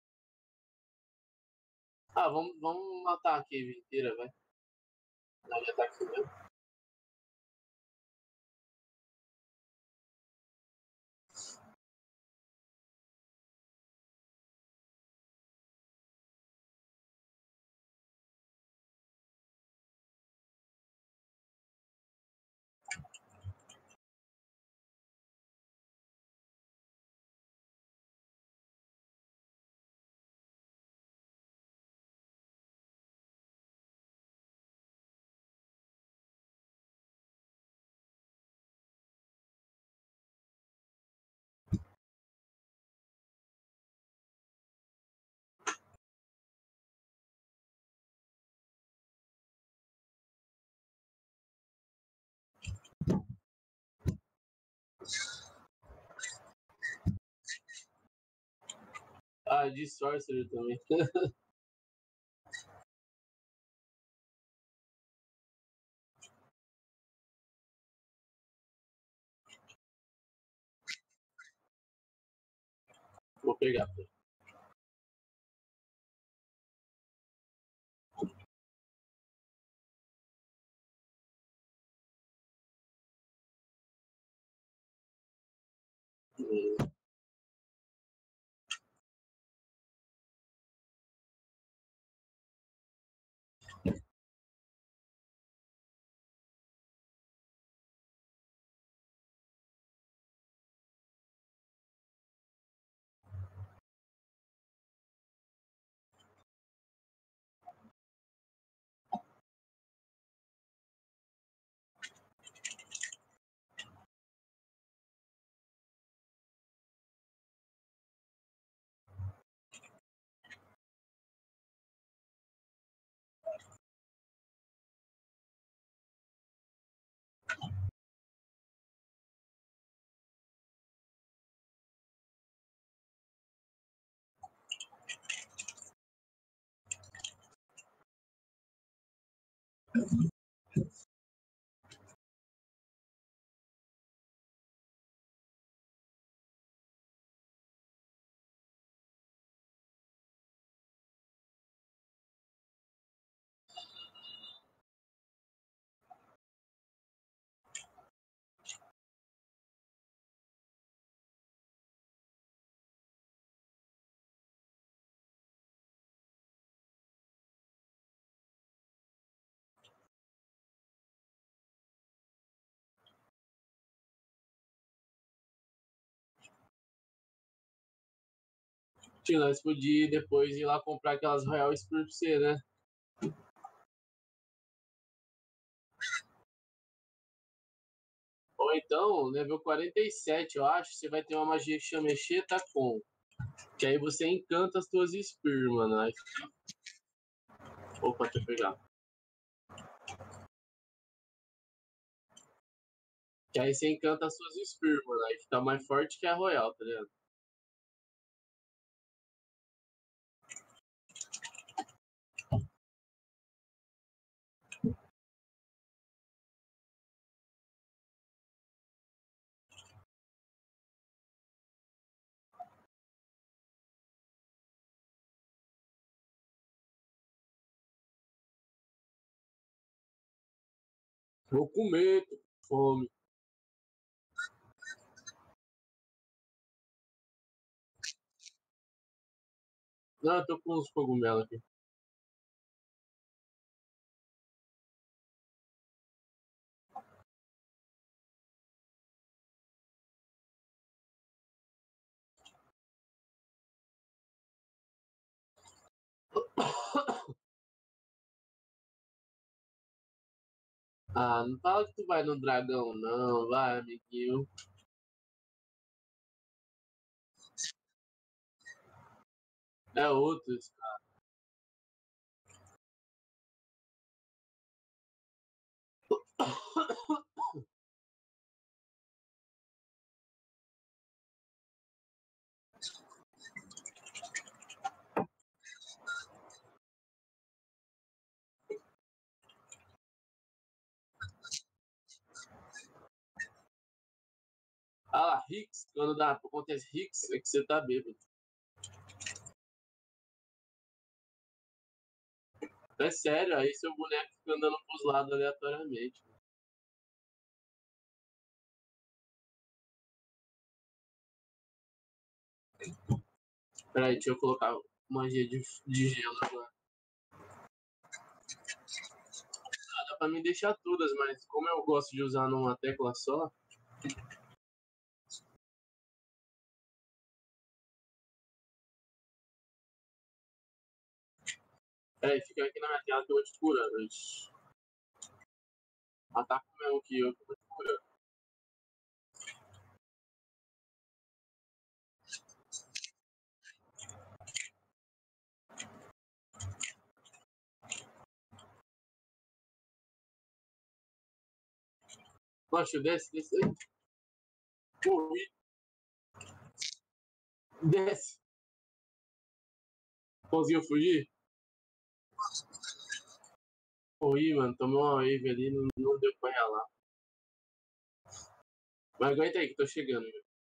Ah, vamos matar a cave inteira, vai. Nós já tá aqui mesmo. Ah, de Sorcerer também. Vou pegar. Tio, nós podíamos depois ir lá comprar aquelas Royal Spear pra você, né? Ou então, level 47, eu acho, você vai ter uma magia que chama Exeta Com. Que aí você encanta as tuas Spear, mano. Aí... Opa, deixa eu pegar. Que aí você encanta as suas Spear, mano. Aí fica mais forte que a Royal, tá ligado? Vou comer, tô com fome. Não, eu tô com uns cogumelos aqui. Ah, não fala que tu vai no dragão, não. Vai, amiguinho. É outros. Ah lá, Hicks, quando acontece Hicks, é que você tá bêbado. É sério, aí seu boneco fica andando pros lados aleatoriamente. Peraí, deixa eu colocar magia de gelo agora. Ah, dá pra me deixar todas, mas como eu gosto de usar numa tecla só. Peraí, fica aqui na minha tela que eu vou te curando. Ataca mesmo que eu vou te curando. Poxa, desce aí. Corri, desce. Conseguiu fugir? Corri, mano. Tomou uma wave ali, não deu pra relar. Mas aguenta aí que tô chegando.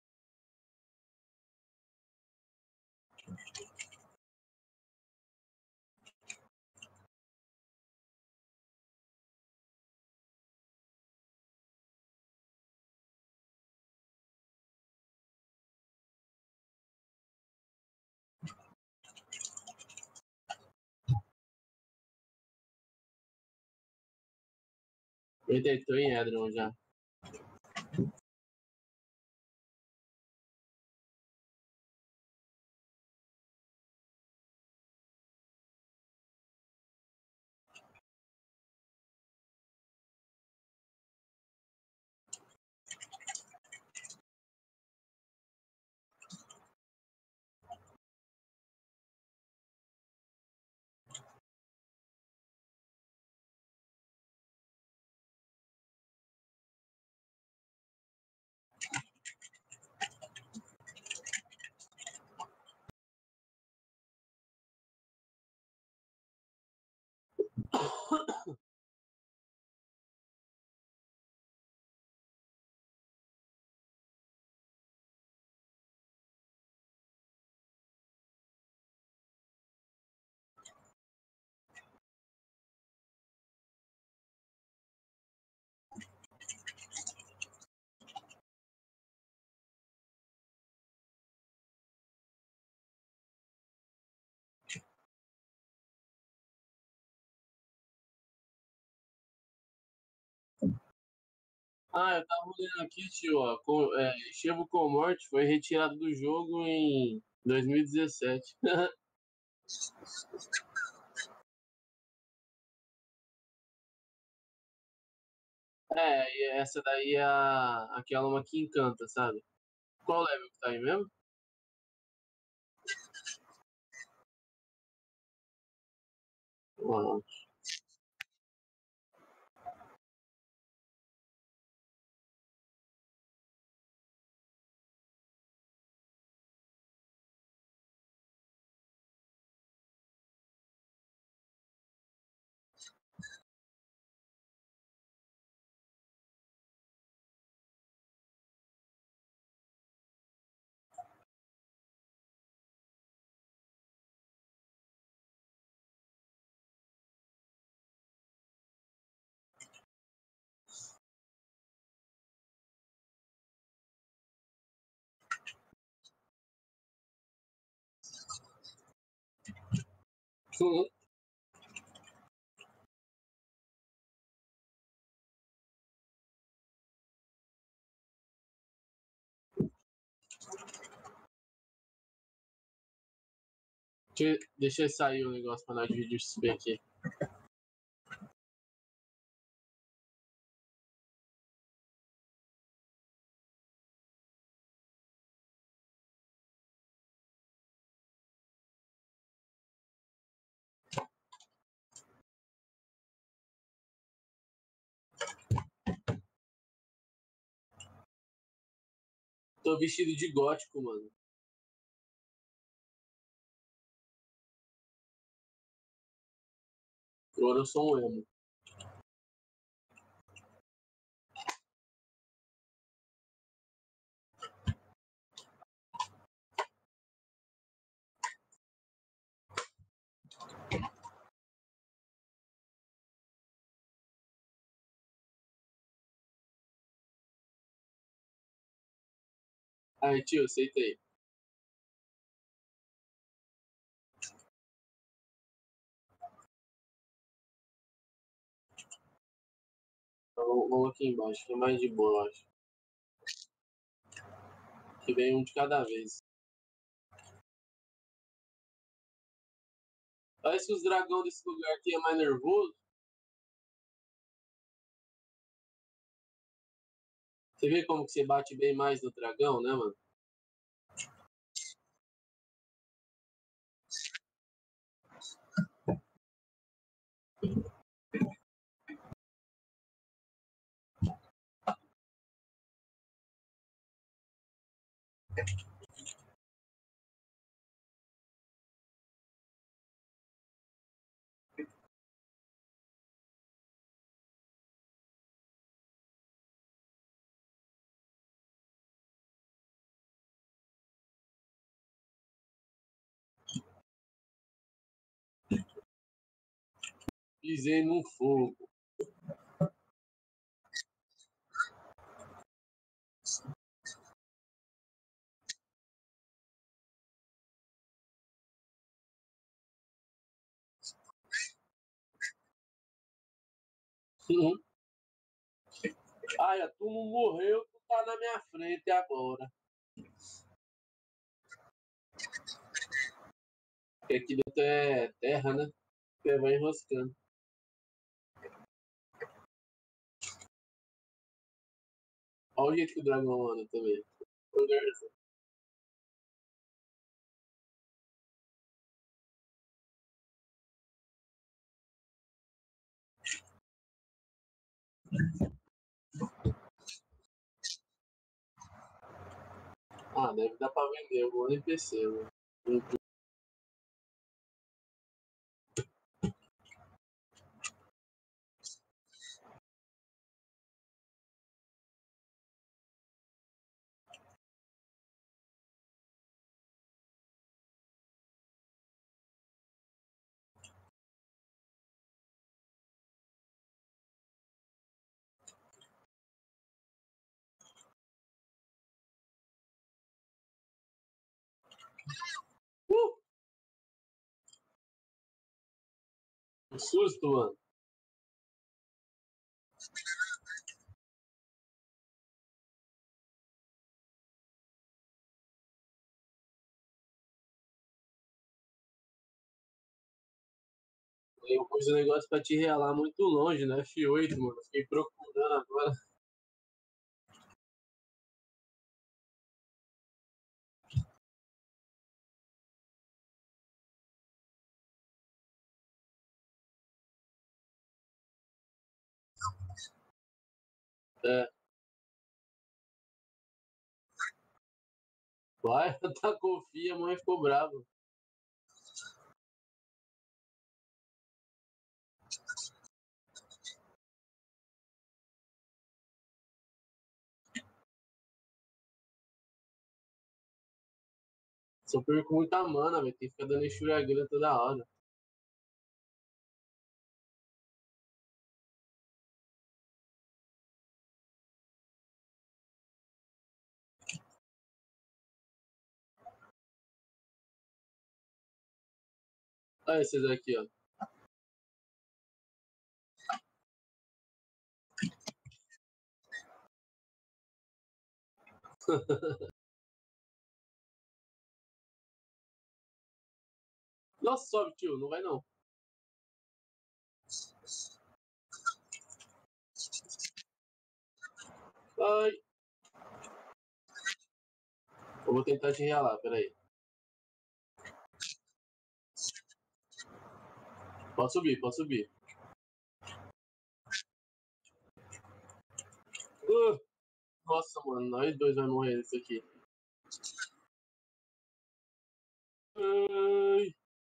Aguenta aí, tô em Edron já. Ah, eu tava olhando aqui, tio, ó. Chevo Comort foi retirado do jogo em 2017. E essa daí é aquela uma que encanta, sabe? Qual level que tá aí mesmo? Ah, deixa eu sair o negócio pra nós dividir o XP aqui. Tô vestido de gótico, mano. Agora eu sou um emo. Aí, tio, aceitei. Então, vamos aqui embaixo, que é mais de boa, eu acho. Que vem um de cada vez. Parece que os dragões desse lugar aqui é mais nervoso. Você vê como que você bate bem mais no dragão, né, mano? Pisei no fogo. Uhum. Ai, tu não morreu, tu tá na minha frente agora. Porque aqui dentro é terra, né? Você vai enroscando. Olha o jeito que o dragão anda também. Ah, deve dar pra vender algum NPC, né? Uh! Um susto, mano. Eu pus o negócio pra te relar muito longe, né? F8, mano. Fiquei procurando agora. É. Vai, tá confia, a mãe ficou brava. Só perco muita mana, velho. Tem que ficar dando enxurragana toda hora. Olha esses aqui, ó. Nossa, sobe, tio. Não vai, não. Ai. Eu vou tentar te relar, peraí. Pode subir, pode subir. Uh, nossa, mano. Nós dois vamos morrer nisso aqui. Ai.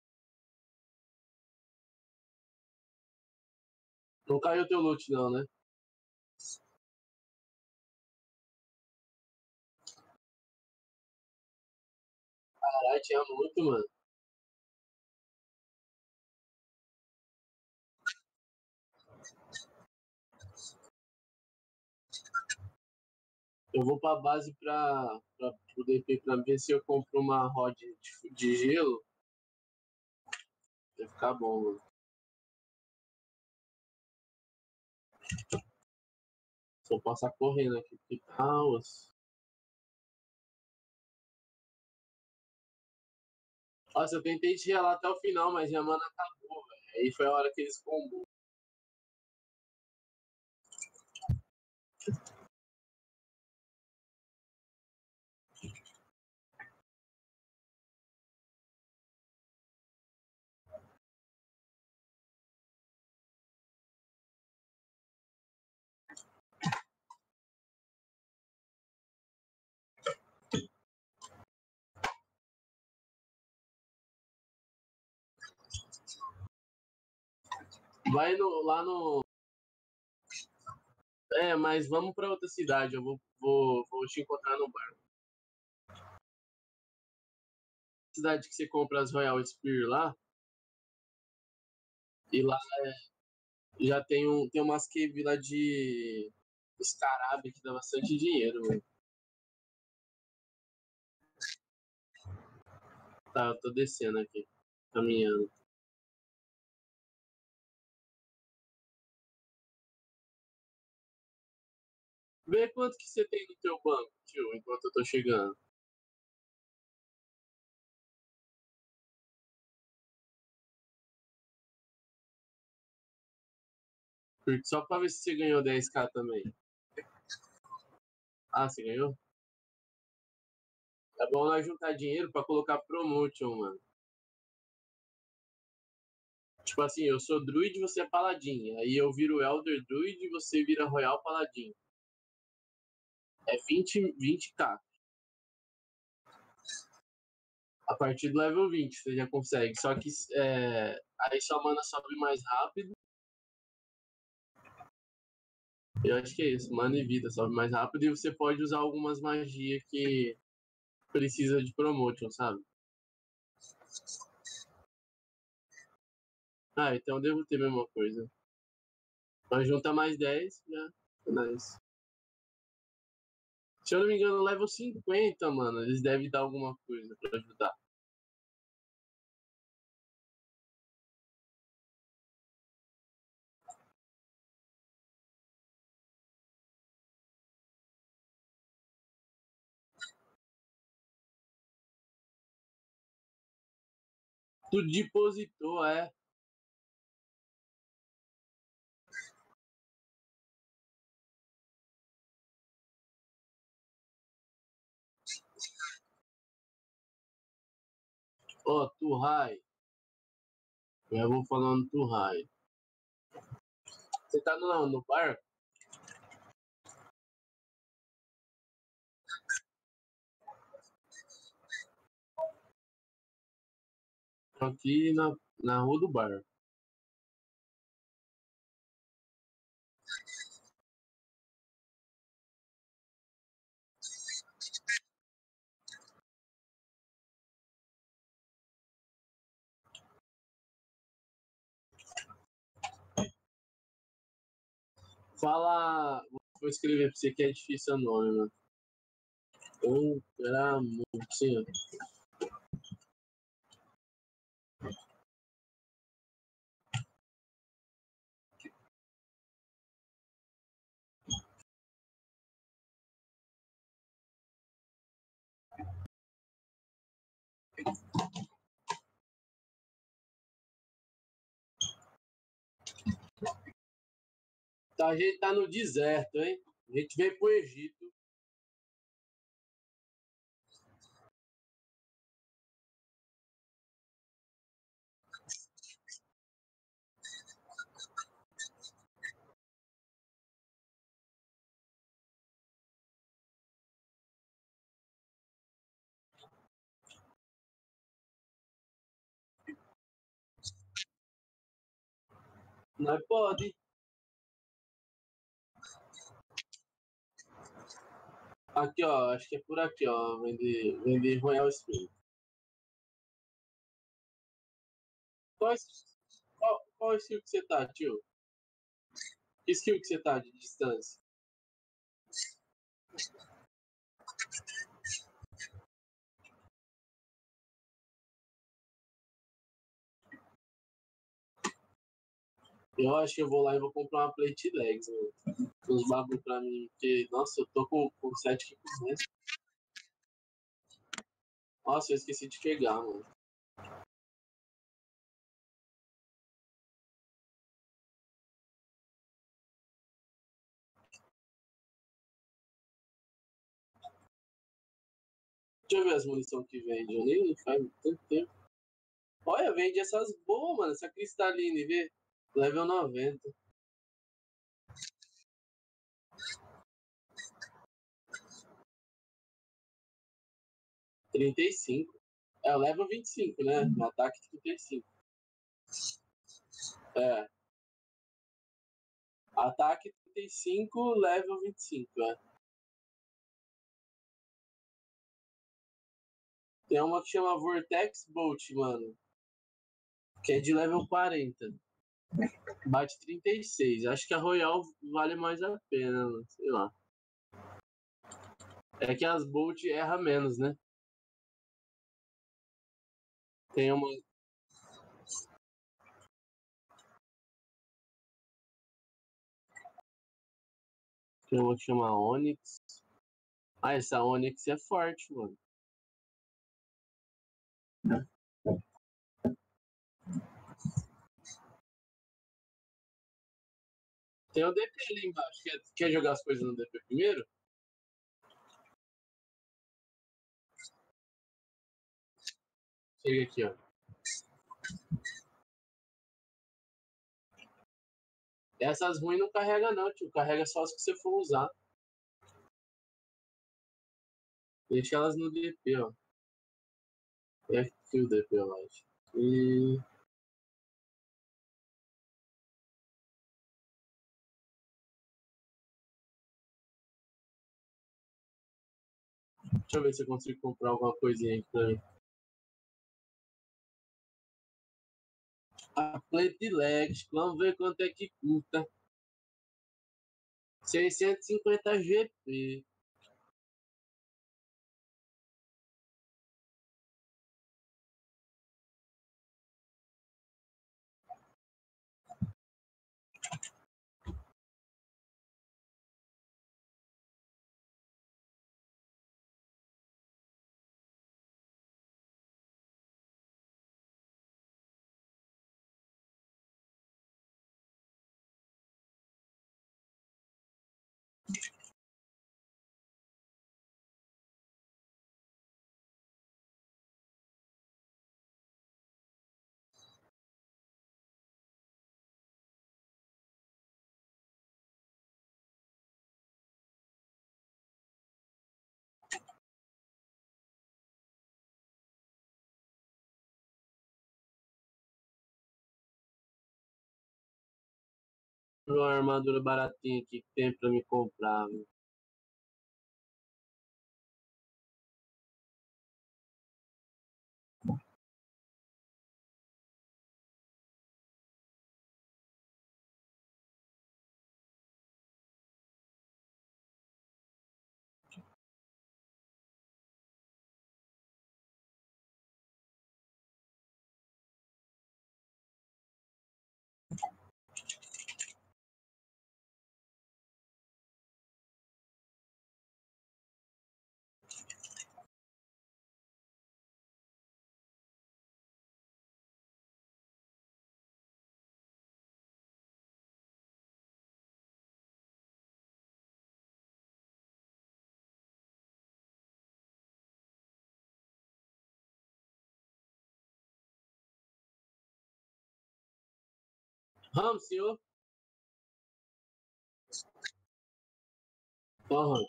Não caiu teu loot, não, né? Caralho, tinha muito, mano. Eu vou pra base pra poder pra ver se eu compro uma rod de gelo. Vai ficar bom, mano. Só passar correndo aqui, porque tá osso. Nossa, eu tentei tirar lá até o final, mas minha mana acabou, velho. Aí foi a hora que eles combou. Vai lá no. É, mas vamos pra outra cidade. Eu vou te encontrar no bar. Cidade que você compra as Royal Spear lá. E lá já tem umas cave lá de Scarab que dá bastante dinheiro, velho. Tá, eu tô descendo aqui, caminhando. Vê quanto que você tem no teu banco, tio, enquanto eu tô chegando. Só pra ver se você ganhou 10k também. Ah, você ganhou? É bom nós juntar dinheiro pra colocar promotion, mano. Tipo assim, eu sou druid, você é paladin. Aí eu viro Elder Druid e você vira Royal Paladin. É 20k. A partir do level 20 você já consegue. Só que aí sua mana sobe mais rápido. Eu acho que é isso, mana e vida sobe mais rápido. E você pode usar algumas magias que precisa de promotion, sabe? Ah, então eu devo ter a mesma coisa. Mas junta mais 10, já. Nice. Se eu não me engano, level 50, mano. Eles devem dar alguma coisa pra ajudar. Tu depositou, é. Ó, Turrai. Eu vou falando Turrai. Você tá no bar? Aqui na rua do bar. Fala. Vou escrever pra você que é difícil o nome, mano. Gramutinho. Tá, a gente tá no deserto, hein? A gente veio pro Egito. Nós pode. Aqui, ó. Acho que é por aqui, ó. Vender Royal Spring. Qual, qual skill que você tá, tio? Que skill que você tá de distância? Eu acho que eu vou lá e vou comprar uma plate legs, mano. Uns bagulho pra mim, porque, nossa, eu tô com 7 quilos, né? Nossa, eu esqueci de pegar, mano. Deixa eu ver as munições que vende. Eu nem faz tanto tempo. Olha, vende essas boas, mano. Essa Cristaline, vê? Level 90. 35. É, o level 25, né? No ataque 35. É. Ataque 35, level 25, é. Tem uma que chama Vortex Bolt, mano. Que é de level 40. Bate 36. Acho que a Royal vale mais a pena, mano. Sei lá. É que as Bolt erra menos, né? Tem uma. Tem uma que chama Onyx. Ah, essa Onyx é forte, mano. Tem o DP ali embaixo. Quer jogar as coisas no DP primeiro? Chega aqui, ó. Essas ruins não carrega não, tio. Carrega só as que você for usar. Deixa elas no DP, ó. É aqui o DP, eu acho. E... Deixa eu ver se eu consigo comprar alguma coisinha aqui pra mim. A plate de legs, vamos ver quanto é que custa. 650 GP. Uma armadura baratinha aqui que tem pra me comprar, viu? Vamos, senhor? Aham.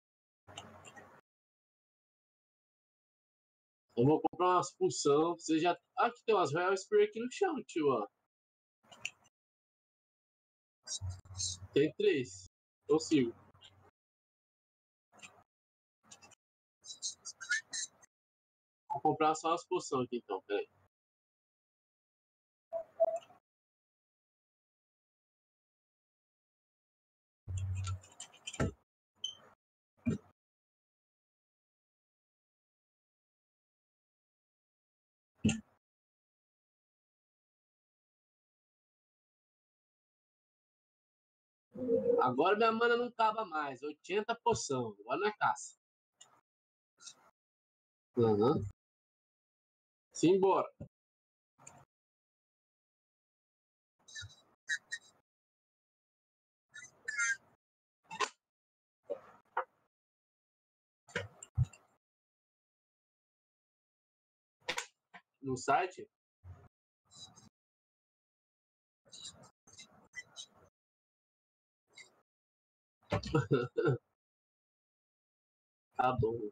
Eu vou comprar umas pulsão. Você já. Aqui tem umas Royal Spear aqui no chão, tio, ó. Tem 3. Consigo. Vou comprar só umas poção aqui então, peraí. Agora minha mana não cava mais. 80 poção. Agora na caça. Uhum. Simbora. No site? Tá bom.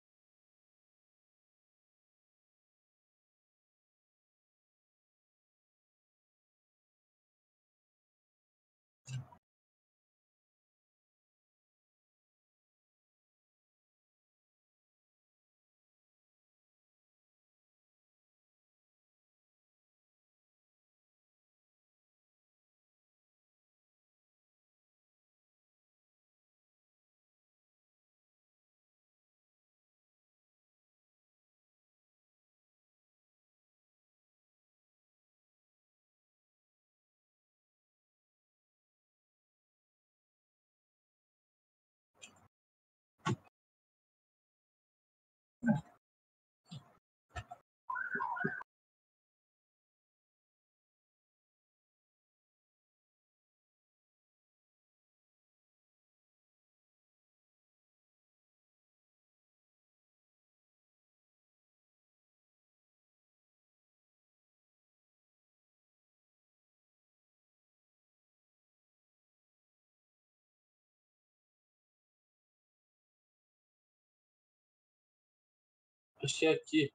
Achei aqui.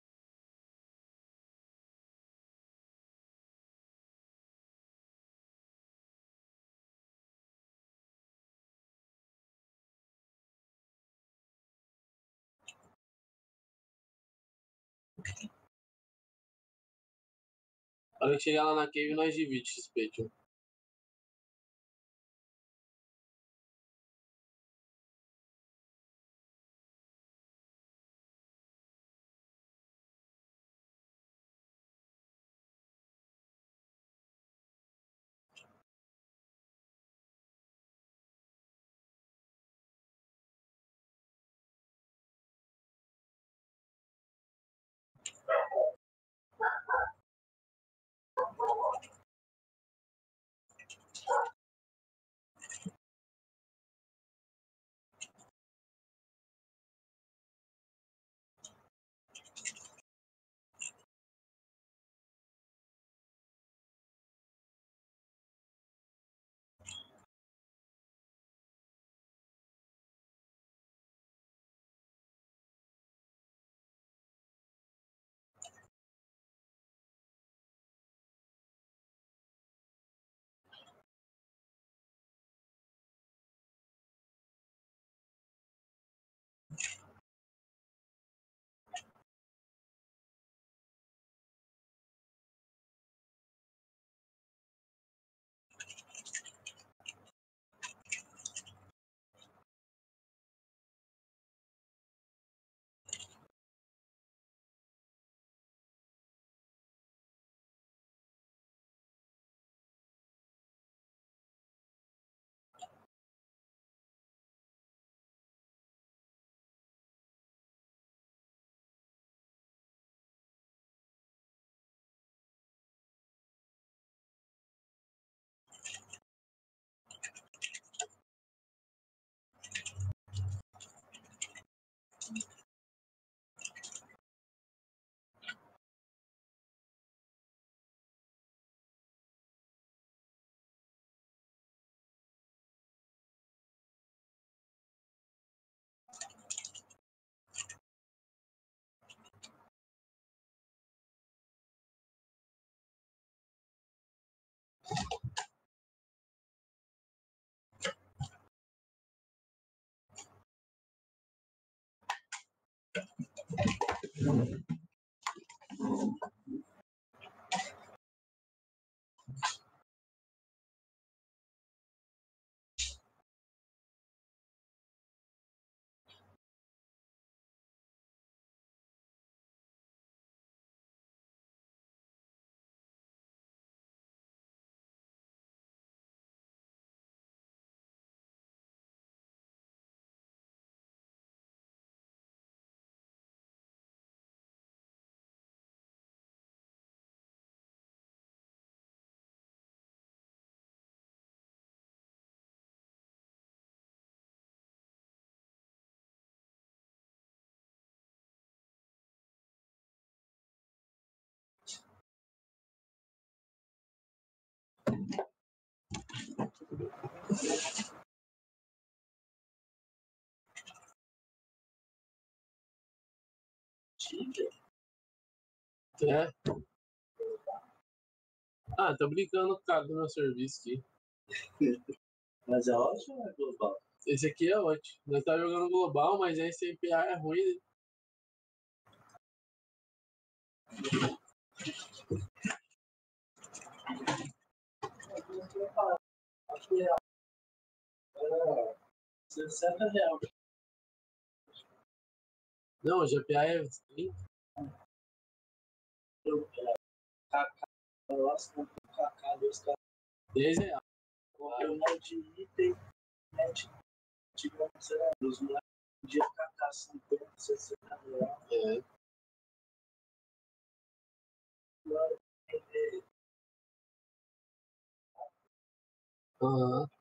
A hora que chegar lá na cave, nós dividimos XP, tio. É. Ah, tô brincando com o cara do meu serviço aqui. Mas é ótimo ou é global? Esse aqui é ótimo. Nós tá jogando global, mas esse MPA é ruim, né? Acho que era R$60. Não, o GPA é 30. KK, nossa, comprei KK, dois caras. 10 reais. Comprei um monte de item, né? Tipo, sei lá, os moleques de KK 50, R$60. É. Aham.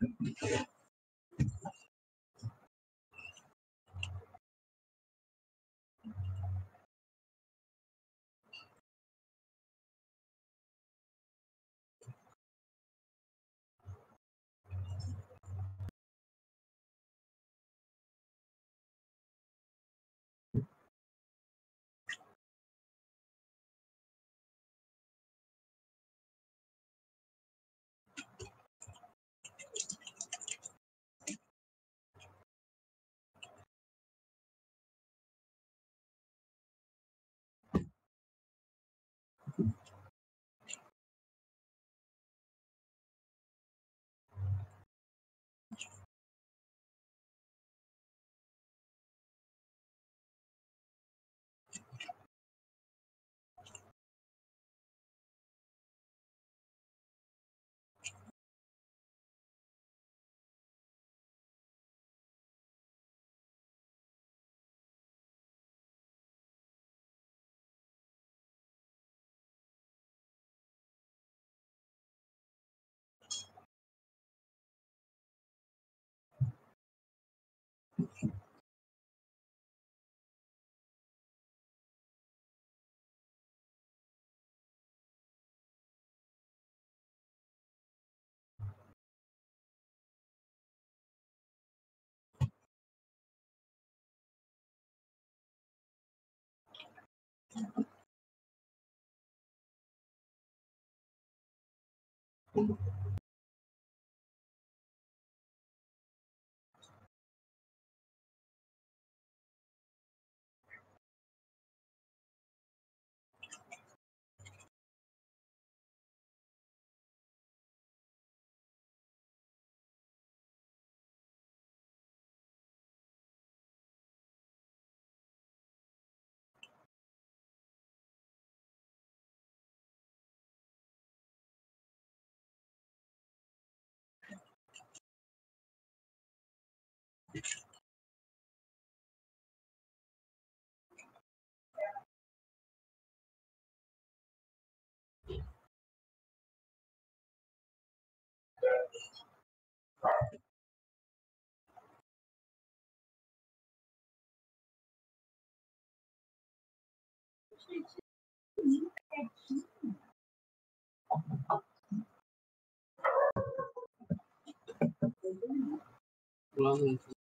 Boa noite.